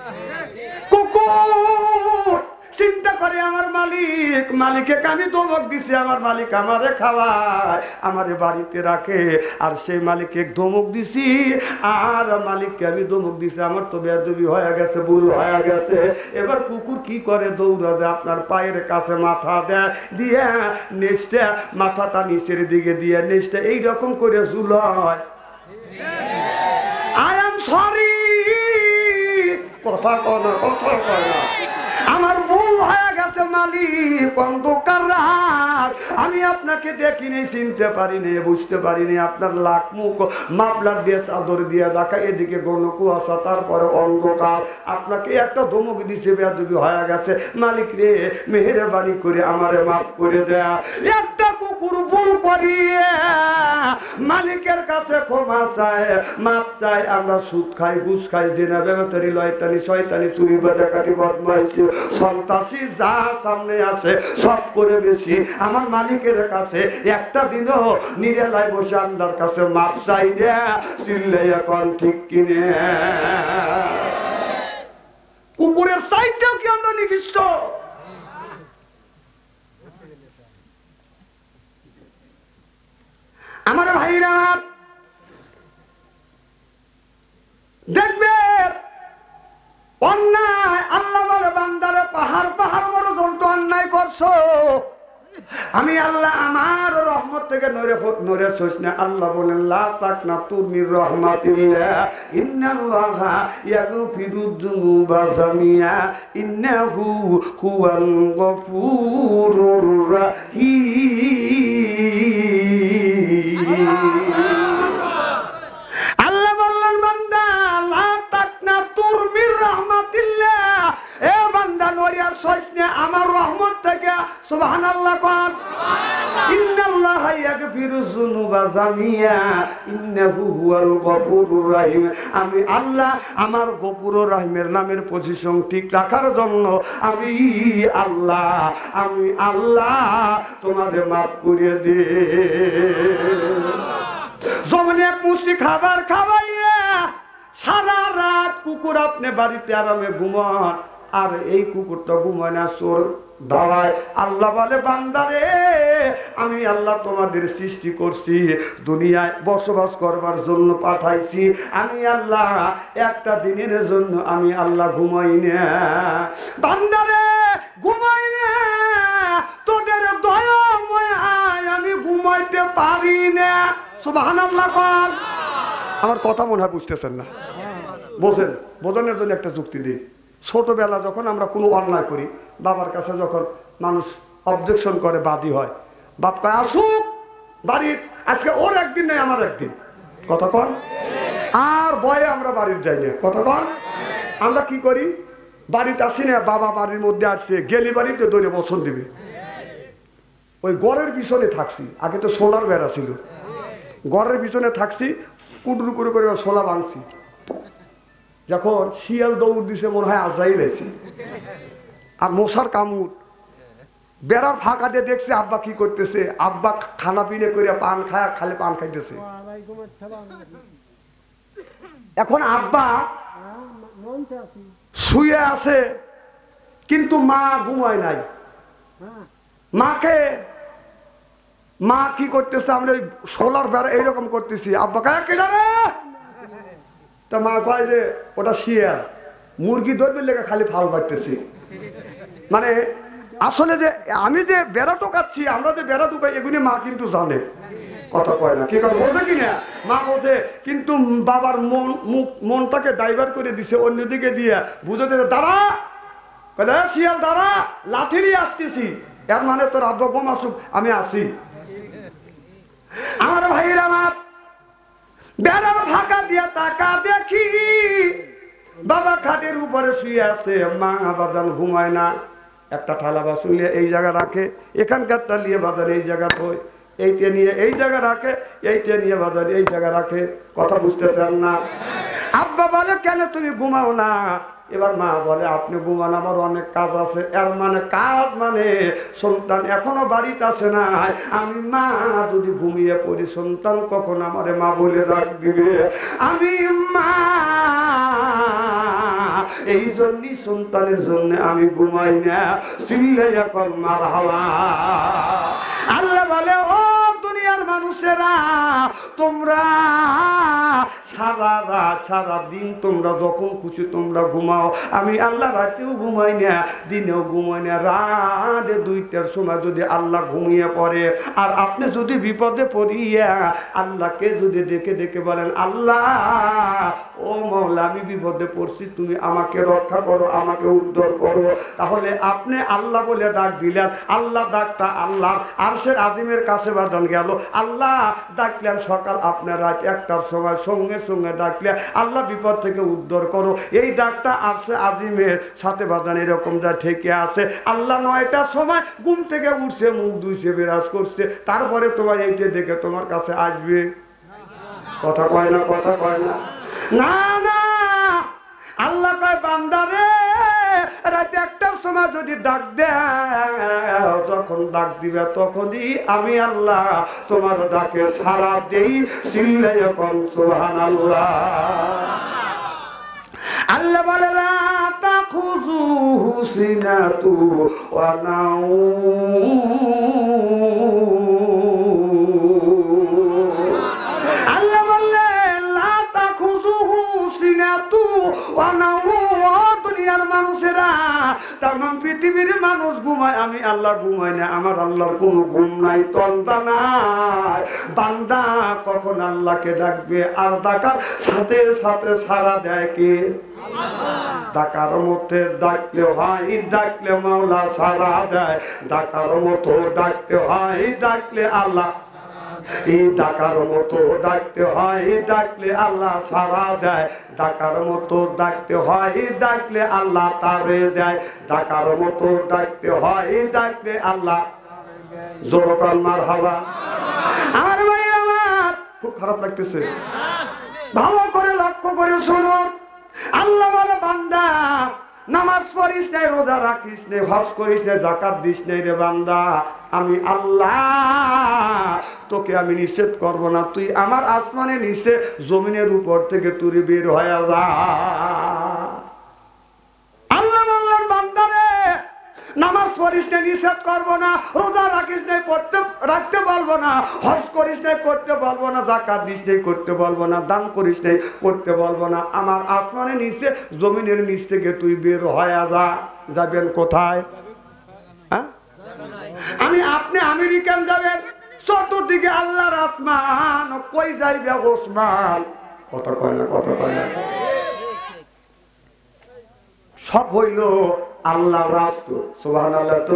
A: কুকুর চিন্তা করে আমার মালিক, মালিকে আমি ধমক দিছি, আমার মালিক আমারে খাওয়ায়, আমারে বাড়িতে রাখে, আর সেই মালিকে ধমক দিছি, আর মালিককে আমি ধমক দিছি, আমার তো বেয়াদবি হয়ে গেছে, ভুল হয়ে গেছে। এবার কুকুর কি করে? দৌড়া দেয়, আপনার পায়ের কাছে মাথা দেয়, দিয়ে নেচটা, মাথাটা নিচের দিকে দিয়ে নেচটা এইরকম করে ঝুলায়, আই এম সরি, কথা কয় না, কথা কয় না, আমার ভুল হয়ে গেছে মালিক, অন্ধকার রাত, আমি আপনাকে দেখিনি, চিনতে পারিনি, বুঝতে পারিনি, আপনার লাখ মুখ মাফলার দিয়ে চাদর দিয়ে রাখা, এদিকে ঘন কুয়াশা, তারপরে অন্ধকার, আপনাকে একটা ধমক দিছে, বেয়াদবি হয়ে গেছে, মালিক রে মেহেরবানি করে আমারে মাফ করে দেয়া। একটা কুকুর ভুল করিয়ে মালিকের কাছে ক্ষমা চায়, মাফ চায়। আমরা সুদ খাই, ঘুষ খাই, জেনা, বেমাতারি, লয়তানি, শয়তানি, চুরি, বাজাকাটি, বদমাইশি, সন্ত্রাসী, যা সামনে আছে সব করে বেশি আমার মালিকের কাছে একটা দিনও নিরালায় বসে আল্লাহর কাছে মাপ চাই না, চিল্লাই এখন ঠিক কিনে। কুকুরের চাইতেও কি আমরা নিকৃষ্ট? আমার ভাইরা দেখবেন অন্যায়, আল্লাহ বলে বান্দারে পাহাড় পাহাড় বড় জন্তু অন্যায় করছো, আমি আল্লাহ আমার রহমত থেকে নরে নরে সইস না। আল্লাহ বলেন লা তাকনাতু মির রাহমাতিল্লাহ ইন্নাল্লাহা ইয়াগফিরুয যুনুবা জামিআ ইন্নাহু হুয়াল গফুরুর রাহিম। আল্লাহ বললেন বান্দা লা তাকনাতু মির রাহমাতিল্লাহ, এ বান্দা নরিয়ার সইস না আমার রহমত থেকে। সুবহানাল্লাহ কোন ইন্নাল্লাহা ইয়াগফিরুয যুনুবা জামিআ ইন্নাহু হুয়াল গফুরুর রহিম। আমি আল্লাহ আমার গফুরুর রহিমের নামের পজিশন ঠিক রাখার জন্য আমি আল্লাহ, আমি আল্লাহ তোমাদের মাফ করে দে। যেমন এক মুষ্টি খাবার খাওয়াইয়া সারা রাত কুকুর আপনি বাড়িতে আরামে ঘুমান, আর এই কুকুরটা ঘুমায় না, চোর দাওয়ায়। আল্লাহ বলে বান্দারে আমি আল্লাহ তোমাদের সৃষ্টি করছি, দুনিয়ায় বসবাস করবার জন্য পাঠাইছি, আমি আল্লাহ একটা দিনের জন্য আমি আল্লাহ ঘুমাই না। বান্দারে ঘুমাই না, তোদের দয়া ময়ায় আমি ঘুমাইতে পারি না। সুবহানাল্লাহ কোন। আমার কথা মনে হয় বুঝতেছেন না, বোঝেন, বোঝানোর জন্য একটা যুক্তি দিই। ছোটবেলা যখন আমরা কোনো অন্যায় করি, বাবার কাছে যখন মানুষ অবজেকশন করে, বাদী হয়, বাপ কয় আসুক বাড়ির, আজকে ওর একদিন নেই আমার একদিন, কথা কন, আর ভয়ে আমরা বাড়ির যাই না, কথা কন। আমরা কি করি, বাড়িতে আসি না, বাবা বাড়ির মধ্যে আসছে, গেলি বাড়িতে দৌড়ে বসন দিবে, ওই গড়ের পিছনে থাকছি, আগে তো সোলার বেড়া ছিল, গড়ের পিছনে থাকছি, কুটুরু করে করে সোলা ভাঙছি, যখন শিয়াল দৌড় দিছে মনে হয় আজরাইল এসে, আর মশার কামড়, বেড়ার ফাঁকা দিয়ে দেখছে আব্বা কি করতেছে। আব্বা খানা পিনে করে পান খায়, খালি পান খাইতেছে। এখন আব্বা শুয়ে আছে, কিন্তু মা ঘুমায় নাই। মাকে মা কি করতেছে, আমরা সোলার বেড়া এইরকম করতেছি, আব্বা কায়া কেডা রে, তা মা কয় যে ওটা শিয়াল, মুরগি ধরবে লেগে খালি ফাল বাড়তেছি। মানে আসলে যে আমি যে বেড়া টোকাচ্ছি, আমরা যে বেড়া টোকাই, এগুলি মা কিন্তু জানে, কথা কয় না, কি কথা বোঝে কিনা, মা বোঝে। কিন্তু বাবার মন মুখ মনটাকে ডাইভার্ট করে দিছে অন্যদিকে দিয়ে, বুঝতে দাঁড়া শিয়াল দাঁড়া, লাঠি নিয়ে আসতেছি, এর মানে তোর আব্বা বোম আসুক, আমি আসি। আমার ভাইয়ের আমার বেড়ার ফাঁকা দিয়ে তাকা দেখি বাবা খাটের উপরে শুয়ে আছে, মা বাদান ঘুমায় না। একটা থালা বাসন নিয়ে এই জায়গা রাখে, এখানকারটা নিয়ে বাজার এই জায়গা থই, এইটা নিয়ে এই জায়গা রাখে, এইটা নিয়ে বাজার এই জায়গা রাখে। কথা বুঝতেছেন না? আব্বা বলে কেন তুমি ঘুমাও না? এবার মা বলে আপনি ঘুমান, আমার অনেক কাজ আছে। এর মানে কাজ মানে সন্তান এখনো বাড়িতে আসে না, আমি মা যদি ঘুমিয়ে পড়ি সন্তান কখন আমারে মা বলে ডাক দিবে, আমি মা এই জন্যই সন্তানের জন্য আমি ঘুমাই না। চিল্লাইয়া কর মারহাবা। আল্লাহ বলে ও দুনিয়ার মানুষেরা, তোমরা সারা রাত সারা দিন তোমরা যখন খুশি তোমরা ঘুমাও, আমি আল্লাহ রাতেও ঘুমাই না, দিনেও ঘুমাই না। রাতে দুইটার সময় যদি আল্লাহ ঘুমিয়ে পড়ে, আর আপনি যদি বিপদে পড়িয়া আল্লাহকে যদি ডেকে ডেকে বলেন আল্লাহ ও মাওলা আমি বিপদে পড়ছি, তুমি আমাকে রক্ষা করো, আমাকে উদ্ধার করো, তাহলে আপনি আল্লাহ বলে ডাক দিলেন। আল্লাহ ডাকটা আল্লাহর আরশের আজিমের কাছে বাজান গেল। আল্লাহ ডাকলেন সকাল আপনার রাত একটার সময়, সঙ্গে সঙ্গে ডাকলে আল্লাহ বিপদ থেকে উদ্ধার করো, এই ডাকটা আরশে আজিমের সাথে বাজান এরকম যা ঠেকে আছে। আল্লাহ নয়টার সময় ঘুম থেকে উঠছে, মুখ ধুইছে, বিরাজ করছে, তারপরে তোমার এইটা দেখে তোমার কাছে আসবে। কথা কয় না, কথা কয় না, না না। আল্লাহ কয় বান্দারে রাত একটার সময় যদি ডাক দেয়, যখন ডাক দিবে তখনই আমি আল্লাহ তোমার ডাকে সাড়া দেই। চিল্লাইয়া কোন সুবহানাল্লাহ। আল্লাহ বলে লা তাখুযুহু সিনাতু ওয়া নাউম। আল্লাহ বলে লা তাখুযুহু সিনাতু ওয়া নাউম। দুনিয়ার মানুষেরা, তামাম পৃথিবীর মানুষ ঘুমায়, আমি আল্লাহ ঘুমাই না। আমার আল্লাহর কোনো ঘুম নাই, তন্দ্রা নাই। বান্দা কখন আল্লাহকে ডাকবে, আর ডাকার সাথে সাথে সাড়া দেয় কে? ডাকার মধ্যে ডাকলে হয়, ডাকলে মাওলা সাড়া দেয়। ডাকার মতো ডাকতে হয়, ডাকলে আল্লাহ, এই ডাকার মতো ডাকতে হয়, ডাকলে আল্লাহ সাড়া দেয়। ডাকার মতো ডাকতে হয়, ডাকলে আল্লাহ তারে দেয়। ডাকার মতো ডাকতে হয়, ডাকলে আল্লাহ। জোরকাল মারহাবা। আমার ভাইয়ের আমার খুব খারাপ লাগতেছে, ভালো করে লক্ষ্য করে শোনো। আল্লাহ বলে বান্দা নামাজ পড়িস নাই, রোজা রাখিস নাই, হজ করিস নাই, যাকাত দিস নাই রে বান্দা, আমি আল্লাহ তোকে আমি নিষেধ করব না। তুই আমার আসমানে নিচে জমিনের উপর থেকে তুই বের হয়ে যা। আল্লাহ বললেন বান্দারে নামাজ পড়িস নাই, নিষেধ করবো না, রোজা রাখিস নাই, পড়তে রাখতে বলবো না, হজ করিস নাই, করতে বলবো না, যাকাত দিস নাই, করতে বলবো না, দান করিস নাই, করতে বলবো না। আমার আসমানের নিচে জমিনের নিচ থেকে তুই বের হয়ে যা। যাবেন কোথায়? হ্যাঁ, আমি আপনি আমেরিকান যাবেন, চতুর্দিকে আল্লাহর আসমান, কই যাইবে ওসমান? কথা কয় না, কথা কয় না। সব হইল আল্লাহ রাষ্ট্র। সুবহানাল্লাহ। তো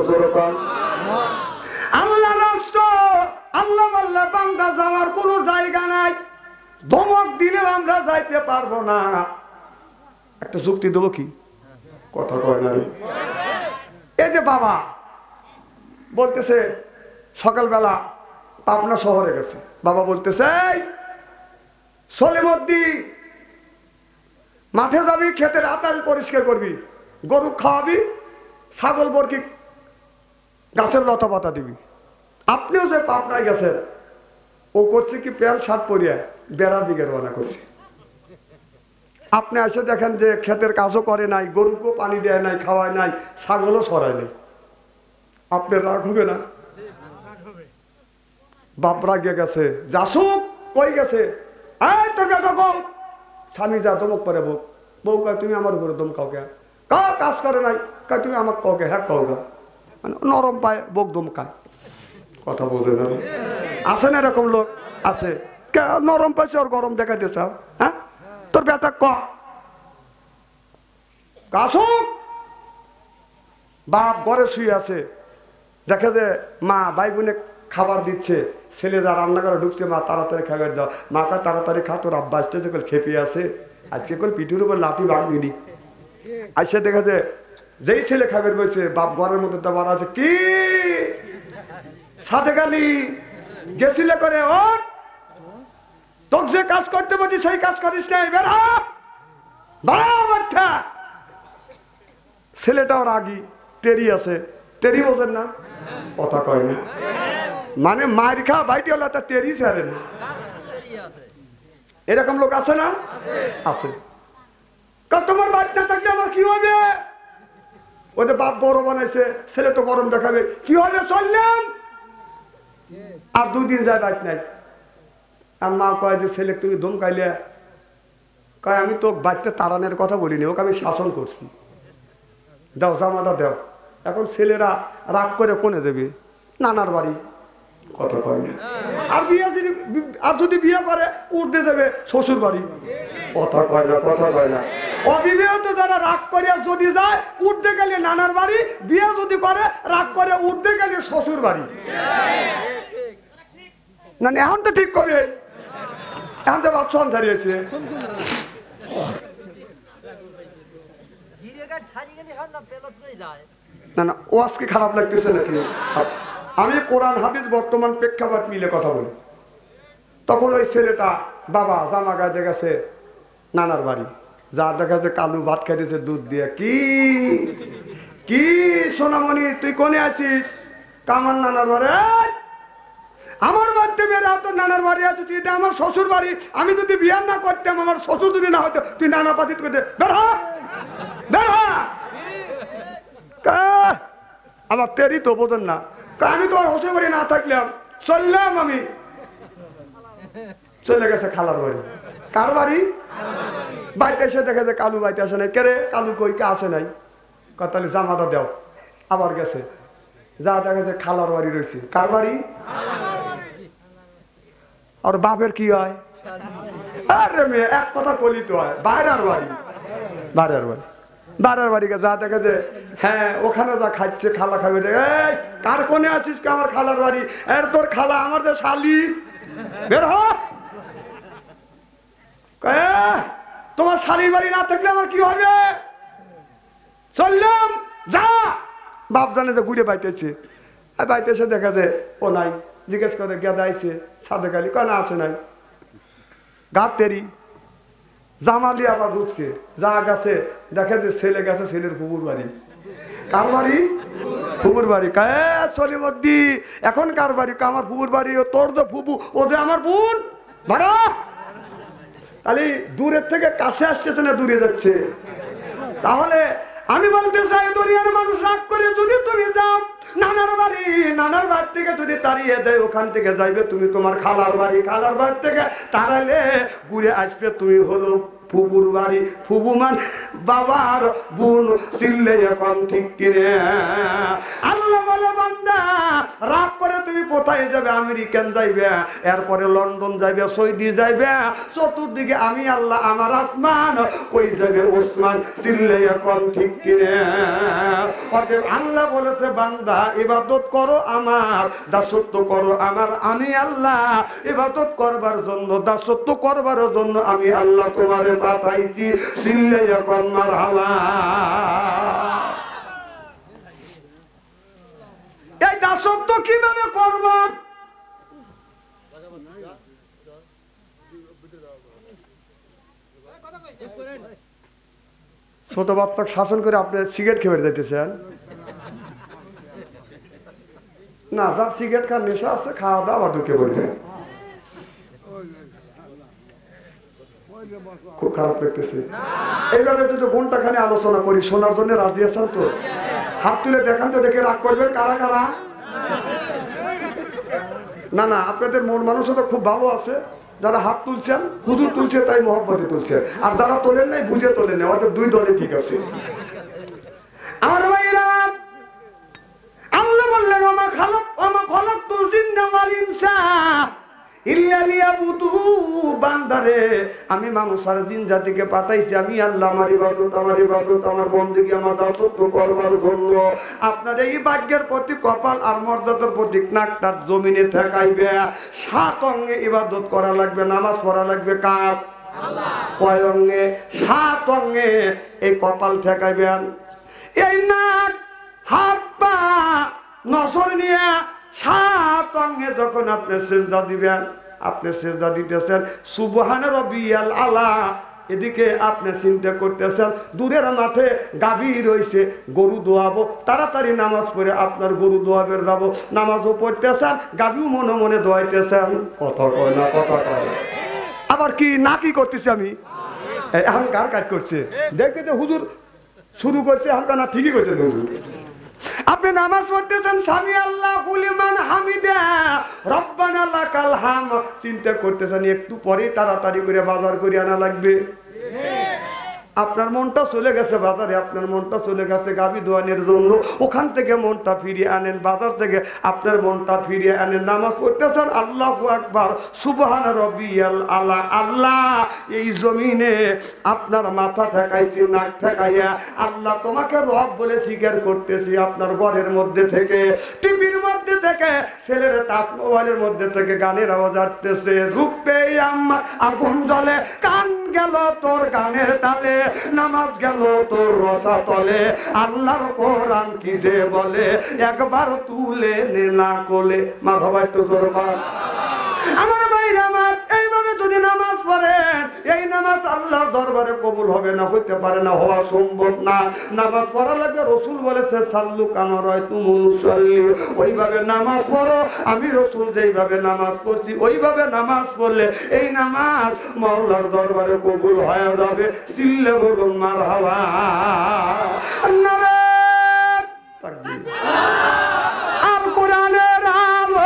A: আল্লাহ রাষ্ট্র, আল্লাহ আল্লাহ বান্দা যাওয়ার কোনো জায়গা নাই। ধমক দিলে আমরা যাইতে পারবো না। একটা যুক্তি দেবো কি? কথা কয় না। এই যে বাবা বলতেছে সকালবেলা পাবনা শহরে গেছে, বাবা বলতেছে সলিমদ্দি মাঠে যাবি, ক্ষেতের আতাল পরিষ্কার করবি, গরু খাওয়াবি, ছাগল বরকি গাছের লতা পাতা দিবি। আপনিও যে পাবনায় গেছেন, ও করছে কি প্যান্ট শার্ট পরিয়া বেড়ার দিকে রওনা করছে। আপনি এসে দেখেন যে ক্ষেতের কাজও করে নাই, গরুকেও পানি দেয় নাই, খাওয়ায় নাই, ছাগলও সরায় নাই, আপনার রাগ হবে না? বাপ রাগে গেছে, যাসুক কই গেছে, এই তোর বেটা বউ, স্বামী যা দমক পরে বউ, বউ কয় তুমি আমার উপরে দম কাউকে, কা কাজ করে নাই, কয় তুমি আমার কাউকে, হ্যাঁ কাউকে, মানে নরম পায় বক দমকায়, কথা বোঝে না? আছে না এরকম লোক? আছে। নরম পাইছে ওর গরম দেখাইতেছ, হ্যাঁ? তোর বেটা ক কাসুক। বাপ ঘরে শুয়ে আছে, দেখে যে মা ভাই বোনে খাবার দিচ্ছে, ছেলেরা রান্না করে ঢুকছে, মা তাড়াতাড়ি খাবার দাও, মা কা তাড়াতাড়ি খা, তোর আব্বা আসতেছে, খেপে আছে, আজকে কল পিঠুর উপর লাঠি ভাঙবি নি। আসে দেখে যে যেই ছেলে খাবার বলছে, বাপ ঘরের মধ্যে দেওয়ার আছে, কি সাথে গালি গেছিলে করে, ও তোকে যে কাজ করতে বলছি সেই কাজ করিস নাই, বেড়া বেড়া বাচ্চা। ছেলেটাও রাগি, তেরি আছে, তেরি বোঝেন না, কথা কয় না, মানে মার খা বাইটি হলে তা তেরি ছাড়ে না। এরকম লোক আছে না? আছে। তোমার বাদ না থাকলে আমার কি হবে? ওদের বাপ বড় বানাইছে, ছেলে তো গরম দেখাবে, কি হবে? চললাম, আর দুদিন যায় বাইট নাই। আর মা কয় যে ছেলে তুমি ধমকাইলে, কয় আমি তো বাচ্চা তাড়ানোর কথা বলিনি, ওকে আমি শাসন করছি, দাও জামাটা দাও। এখন ছেলেরা রাগ করে কোনে দেবে? নানার বাড়ি, কথা কয় না। আর বিয়ে যদি আর যদি বিয়ে করে উঠতে দেবে শ্বশুর বাড়ি, কথা কয় না, কথা কয় না। অবিবাহিত যারা রাগ করে যদি যায় উঠতে গেলে নানার বাড়ি, বিয়ে যদি করে রাগ করে উঠতে গেলে শ্বশুর বাড়ি। না এখন তো ঠিক কবে, এখন তো বাপ সন ছাড়িয়েছে। না না, ও আজকে খারাপ লাগতেছে নাকি? আচ্ছা, আমি কোরআন হাদিস বর্তমান প্রেক্ষাপট মিলে কথা বলি। তখন ওই ছেলেটা বাবা জামা গায়ে দেখেছে নানার বাড়ি, যা দেখাচ্ছে কালু ভাত খাইতেছে দুধ দিয়ে। কি কি সোনামণি তুই কোনে আছিস? কামার নানার বাড়ি। আমার বাড়িতে বেড়া, তোর নানার বাড়ি আছে, এটা আমার শ্বশুর বাড়ি। আমি যদি বিয়ে না করতাম, আমার শ্বশুর যদি না হতো, তুই নানা পাতিত করতে বেড়া বেড়া। আমার তেরি তো বোঝেন না, আমি তো আর শ্বশুর বাড়ি না থাকলাম, চললাম, আমি চলে গেছে খালার বাড়ি। কার বাড়ি? বাড়িতে এসে দেখে যে কালু বাড়িতে আসে নাই। কে রে কালু কই? কে আসে নাই? তাহলে জামাটা দেও। আবার গেছে, যা দেখেছে খালার বাড়ি রয়েছে। কার বাড়ি? আর বাপের কি হয়? আরে মেয়ে এক কথা বলি তো হয়, বাইরের বাড়ি, বাইরের বাড়ি, বাইরের বাড়িকে যা দেখেছে, হ্যাঁ ওখানে যা খাচ্ছে, খালা খাবে। এই কার কোনে আছিস? আমার খালার বাড়ি। এর তোর খালা আমার যে শালি, বের হ। তোমার শালির বাড়ি না থাকলে আমার কি হবে? চললাম, যা। বাপ জানে যে ঘুরে বাইতেছে, বাইতে এসে দেখা যায় ও নাই। জিজ্ঞেস করে গেদা আইছে, সাদে গালি কয় না আসে নাই। গাত তেরি জামালি আবার ঢুকছে, যা গেছে দেখে যে ছেলে গেছে ছেলের ফুপুর বাড়ি। কার বাড়ি? ফুপুর বাড়ি। কায় চলি বদ্দি এখন কার বাড়ি? আমার ফুপুর বাড়ি। ও তোর যে ফুপু, ও যে আমার বোন। ভাড়া তাহলে দূরের থেকে কাছে আসতেছে না দূরে যাচ্ছে? তাহলে আমি বলতে চাই দুনিয়ার মানুষ রাগ করে যদি তুমি যাও নানার বাড়ি, নানার বাড়ি থেকে যদি তাড়িয়ে দেয় ওখান থেকে যাইবে তুমি তোমার খালার বাড়ি, খালার বাড়ি থেকে তাড়ালে ঘুরে আসবে তুমি হলো ফুপুর বাড়ি। ফুপু মানে বাবার বোন, চিল্লে এখন ঠিক কিনে। আল্লাহ বলে বান্দা রাগ করে তুমি কোথায় যাবে? আমেরিকান যাইবে, এরপরে লন্ডন যাইবে, সৌদি যাইবে, চতুর্দিকে আমি আল্লাহ আমার আসমান, কই যাবে ওসমান, চিল্লে এখন ঠিক কিনে। অতএব আল্লাহ বলেছে বান্দা ইবাদত করো আমার, দাসত্ব করো আমার। আমি আল্লাহ ইবাদত করবার জন্য, দাসত্ব করবার জন্য আমি আল্লাহ তোমারে পাঠাইছি। চিল্লে এখন মারহাবা। এই দাসত্ব কিভাবে করব? ছোট বাচ্চাকে শাসন করে আপনি সিগারেট খেয়ে যাইতেছেন না, যার সিগারেট খাওয়ার নেশা আছে খাওয়া দাওয়া আবার ঢুকে পড়বে। খুব খারাপ লাগতেছে। এইভাবে যদি ঘন্টা খানে আলোচনা করি শোনার জন্য রাজি আছেন তো? হাত তুলে দেখান তো, দেখে রাগ করবেন কারা কারা? না না, আপনাদের মন মানসিকতা খুব ভালো আছে। যারা হাত তুলছেন হুজুর তুলছে তাই মহব্বতে তুলছে, আর যারা তোলেন নাই বুঝে তোলেন না, অর্থাৎ দুই দলে ঠিক আছে। আমার ভাইরা, আল্লাহ বললেন ওমা খালাক ওমা খালাকতুল জিন্না ওয়াল ইনসা ইল্লা লিয়াবুদু, বান্দারে আমি মানুষ আর জিন জাতিকে পাঠাইছি আমি আল্লাহ আমার ইবাদত আমার ইবাদত আমার বন্দেগী আমার দাসত্ব করবার জন্য। আপনার এই ভাগ্যের প্রতি কপাল আর মর্যাদার প্রতি নাকটার জমিনে ঠেকাইবে। সাত অঙ্গে ইবাদত করা লাগবে, নামাজ পড়া লাগবে কার? আল্লাহ। কয় অঙ্গে? সাত অঙ্গে এই কপাল ঠেকাইবেন। এই নাক হাত পা নজর নিয়ে সাত অঙ্গে যখন আপনি সিজদা দিবেন, আপনি সিজদা দিতেছেন সুবহান রাব্বিয়াল আলা, এদিকে আপনি চিন্তা করতেছেন দূরের মাঠে গাভী রয়েছে গরু দোয়াবো, তাড়াতাড়ি নামাজ পড়ে আপনার গরু দোয়াবের যাবো, নামাজও পড়তেছেন গাভীও মনে মনে দোয়াইতেছেন। কথা কয় না, কথা কয়। আবার কি না কি করতেছি আমি? এখন কার কাজ করছে দেখতে যে হুজুর শুরু করছে, হালকা না ঠিকই করছে হুজুর। আপনি নামাজ পড়তেছেন সামি আল্লাহু লিমান হামিদা রব্বানা লাকাল হাম, চিন্তা করতেছেন একটু পরে তাড়াতাড়ি করে বাজার করে আনা লাগবে। আপনার মনটা চলে গেছে বাজারে, আপনার মনটা চলে গেছে গাভী দোয়ানের জন্য, ওখান থেকে মনটা ফিরিয়ে আনেন, বাজার থেকে আপনার মনটা ফিরিয়ে আনেন, নামাজ পড়তেছেন আল্লাহু আকবার সুবহান রাব্বিয়াল আলা। আল্লাহ এই জমিনে আপনার মাথা ঠেকাইছি নাক ঠেকাইয়া, আল্লাহ তোমাকে রব বলে স্বীকার করতেছি। আপনার ঘরের মধ্যে থেকে টিভির মধ্যে থেকে ছেলের টাচ মোবাইলের মধ্যে থেকে গানের আওয়াজ আসতেছে, রূপে আম্মা আগুন জ্বলে, কান গেল তোর গানের তালে, নামাজ গেল তোর রসা তলে, আল্লাহর কোরআন কি যে বলে, একবার তুলে নে না কোলে। মারহাবা, একটু জোরে বল। আমার ভাইরা আমার, এইভাবে যদি নামাজ পড়েন এই নামাজ আল্লাহর দরবারে কবুল হবে না, হইতে পারে না, হওয়া সম্ভব না। নামাজ পড়া লাগবে, রাসূল বলেছে সাল্লু কামা রাআইতুমুনি উসাল্লি, ওইভাবে নামাজ পড়ো। আমি রাসূল যেইভাবে নামাজ পড়ছি ওইভাবে নামাজ পড়লে এই নামাজ মাওলার দরবারে কবুল হয়ে যাবে। চিল্লে বলুন মারহাবা। নারে তাকবীর। আল কোরআনের আলো,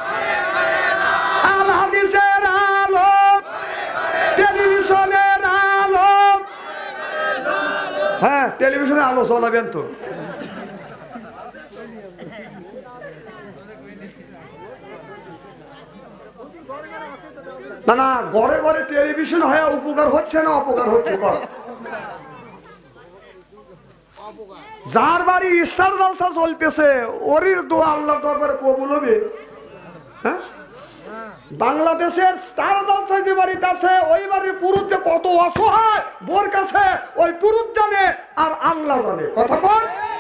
A: আল হাদিসের আলো, টেলিভিশনের আলো। হ্যাঁ, টেলিভিশনের আলো জ্বলাবেন তো। না না, ঘরে ঘরে টেলিভিশন হয়ে উপকার হচ্ছে না অপকার হচ্ছে? যার বাড়ি স্টার জলসা চলতেছে ওরির দোয়া আল্লাহর দরবারে কবুল হবে। হ্যাঁ, বাংলাদেশের স্টার জলসা যে বাড়িতে আছে ওই বাড়ির পুরুষ যে কত অসহায় বোর কাছে, ওই পুরুষ জানে আর আল্লাহ জানে। কথা বল।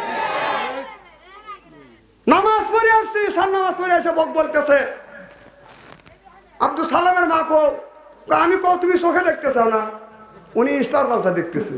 A: নামাজ পড়ে আসছি, সার নামাজ পড়ে এসে বক বলতেছে আব্দুল সালামের মা কো, আমি কো তুমি চোখে দেখতে চাও না? উনি স্টার জলসা দেখতেছে।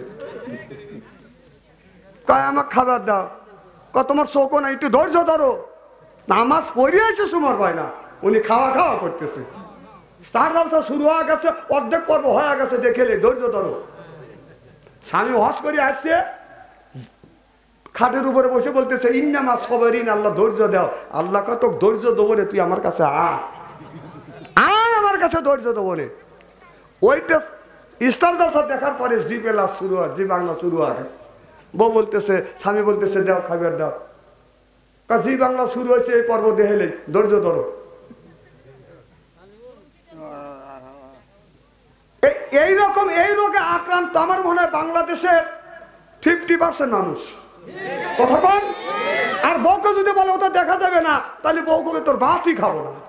A: কয় আমাকে খাবার দাও। ক তোমার চোখও না, একটু ধৈর্য ধরো, নামাজ পড়ে আসে সময় পায় না। উনি খাওয়া খাওয়া করতেছে, স্টার জলসা শুরু হয়ে গেছে, অর্ধেক পর্ব হয়ে গেছে, দেখেলে ধৈর্য ধরো। স্বামী হজ করে আসছে, খাটের উপরে বসে বলতেছে ইন্নামা সবরিন, আল্লাহ ধৈর্য দাও। আল্লাহ কত ধৈর্য দেবো রে, তুই আমার কাছে আ আমার কাছে ধৈর্য দেবো রে। ওইটা স্টার জলসা দেখার পরে জি পেলা শুরু হয়, জি বাংলা শুরু হয়। বউ বলতেছে, স্বামী বলতেছে দাও খাবার দাও। জি বাংলা শুরু হয়েছে, এই পর্ব দেখলে ধৈর্য ধরো। এইরকম এই রোগে আক্রান্ত আমার মনে হয় বাংলাদেশের ফিফটি পার্সেন্ট মানুষ। কথা কন। আর বউকে যদি বলে ওটা দেখা যাবে না, তাহলে বউকে তোর ভাতই খাবো না।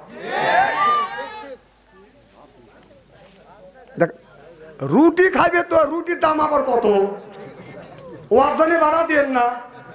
A: রুটি খাইবে তো, রুটির দাম আবার কত, ও আপনি ভাড়া দিয়েন না।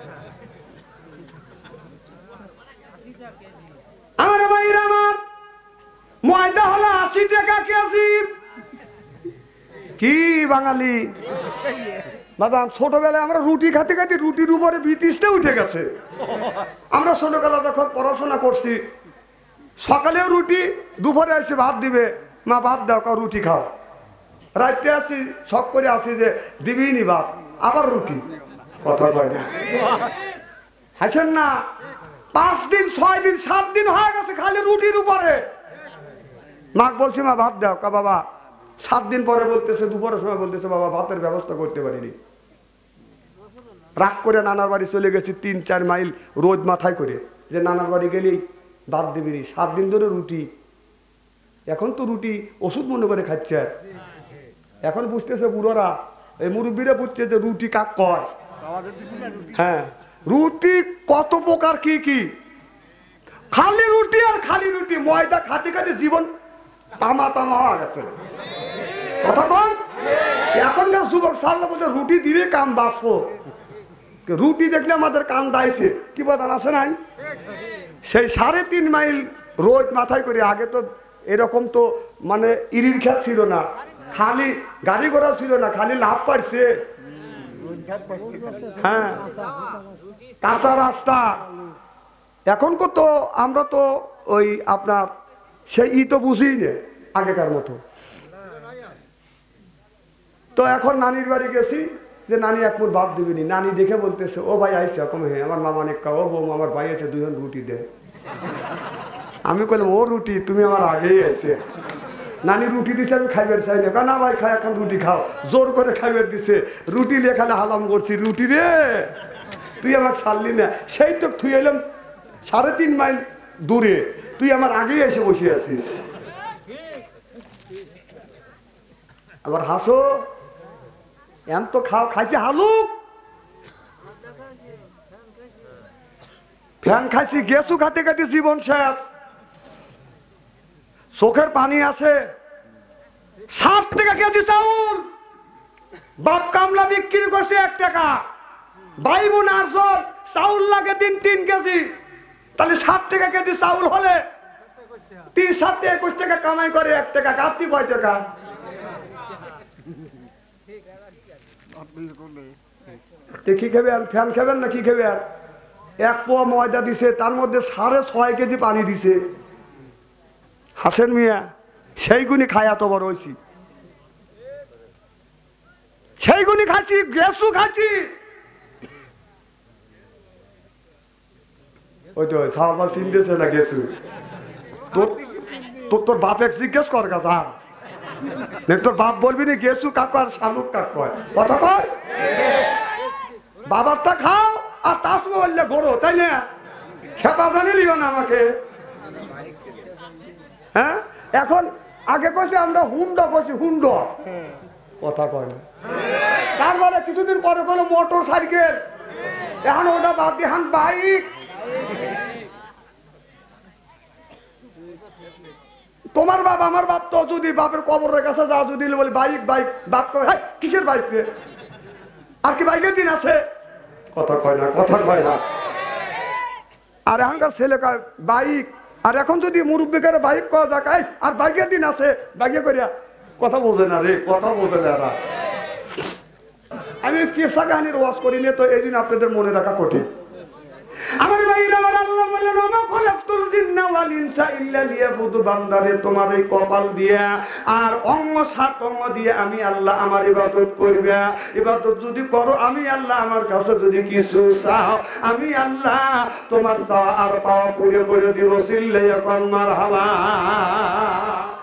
A: আমার ভাইরা আমার, ময়দা হলো আশি টাকা কেজি। কি বাঙালি বাদাম ছোটবেলায় আমরা রুটি খাতে খাতে রুটির উপরে ব্রিটিশটা উঠে গেছে। আমরা ছোটবেলা যখন পড়াশোনা করছি সকালেও রুটি, দুপুরে এসে ভাত দিবে, মা ভাত দাও, কাউ রুটি খাও। রাত্রে আসি শখ করে আসি যে দিবি নি ভাত, আবার রুটি। কথা কয় না, হাসেন না। পাঁচ দিন ছয় দিন সাত দিন হয়ে গেছে খালি রুটির উপরে। মাকে বলছি মা ভাত দাও, কা বাবা। সাত দিন পরে বলতেছে, দুপুরের সময় বলতেছে বাবা ভাতের ব্যবস্থা করতে পারিনি। রাগ করে নানার বাড়ি চলে গেছি, তিন চার মাইল রোদ মাথায় করে, যে নানার বাড়ি গেলেই ভাত দিবি। সাত দিন ধরে রুটি। এখন তো রুটি ওষুধ মনে করে খাচ্ছে। এখন বুঝতেছে বুড়োরা, এই মুরব্বীরা বুঝছে যে রুটি কাক কয়। হ্যাঁ, রুটি কত প্রকার, কি কি। খালি রুটি আর খালি রুটি, ময়দা খাতে খাতে জীবন তামা তামা হয়ে গেছে। কথা কন, এখনকার যুবক সাল্লা বলতে রুটি দিলে কাম বাঁচবো। রুটি দেখলে আমাদের কান দাইছে, কি বাদান আছে নাই। সেই সাড়ে তিন মাইল রোদ মাথায় করে, আগে তো এরকম তো মানে ইরির খেত ছিল না, খালি গাড়ি ঘোড়া ছিল না, খালি লাভ পাইছে। হ্যাঁ, কাঁচা রাস্তা। এখন তো আমরা তো ওই আপনার সেই ই তো বুঝি না আগেকার মতো। তো এখন নানির বাড়ি গেছি, যে নানি এক মুঠ ভাত দিবিনি। নানি দেখে বলতেছে, ও ভাই আইসে, কম হে আমার মামা অনেক খাও, ও বউ আমার ভাই আছে, দুজন রুটি দে। আমি বললাম ও রুটি, তুমি আমার আগেই আছে। নানি রুটি দিছে, আমি খাইবার চাই না। না ভাই খাই, এখন রুটি খাও। জোর করে খাইবার দিছে। রুটি এখানে হালাম করছি, রুটি রে তুই আমার ছাড়লি না। সেই তো তুই এলাম সাড়ে তিন মাইল দূরে, তুই আমার আগেই এসে বসে আছিস। আবার হাসো, এম তো খাও, খাইছি হালুক, ফ্যান খাইছি, গেছু খাতে খাতে জীবন শেষ। চোখের পানি আসে। ষাট টাকা কেজি চাউল বাপ কামলা বিক্রি করছে এক টাকা। ভাই বোন আর সব চাউল লাগে তিন তিন কেজি, তাহলে ষাট টাকা কেজি চাউল হলে তিন সাত একুশ টাকা কামাই করে এক টাকা। কাটতি কয় টাকা? কি খাবেন? ফ্যান খাবেন না কি খাবেন? এক পোয়া ময়দা দিছে, তার মধ্যে সাড়ে ছয় কেজি পানি দিছে। হাসেন মিয়া, সেইগুনি খাই এত বড় হয়েছি, সেইগুনি খাচ্ছি, গেছু খাচ্ছি। ওই তো সাহাবা চিনতেছে না গেছু। তোর তোর তোর বাপ এক জিজ্ঞেস কর গা, যা তোর বাপ বলবি না গেছু কাকু আর শালুক কাক কয়। কথা কয়, বাবারটা খাও আর তাসমা বললে গরো, তাই না? খেপা জানি লিবা না আমাকে। হ্যাঁ, এখন আগে কইছে আমরা হুন্ড করছি, হুন্ড। কথা কয় না। তারপরে কিছুদিন পরে কোনো মোটর সাইকেল, এখন ওটা বাদ দিয়ে এখন বাইক। তোমার বাপ আমার বাপ তো যদি বাপের কবরের কাছে যাও, যদি বলি বাইক বাইক, বাপ কয় কিসের বাইক রে? আর কি বাইকের দিন আছে? কথা কয় না, কথা কয় না। আর এখনকার ছেলে কয় বাইক। আর এখন যদি মুরব্বীকারে বাইক করা যাক, আর বাইকের দিন আছে, বাইকে করিয়া কথা বোঝে না রে, কথা বোঝে না। আমি কিসা কাহিনীর ওয়াজ করি না, তো এই দিন আপনাদের মনে রাখা কঠিন। আমার ভাইরা, আমার আল্লাহ বললেন, ওমা খলাকতুল জিন্না ওয়াল ইনসা ইল্লা লিয়াবুদু। বান্দারে তোমার এই কপাল দিয়া আর অঙ্গ সাত অঙ্গ দিয়ে আমি আল্লাহ আমার ইবাদত করবে। ইবাদত যদি করো, আমি আল্লাহ আমার কাছে যদি কিছু চাও, আমি আল্লাহ তোমার চাওয়া আর পাওয়া পুরে করে দিব। চিল্লাইয়া কর মারহাবা।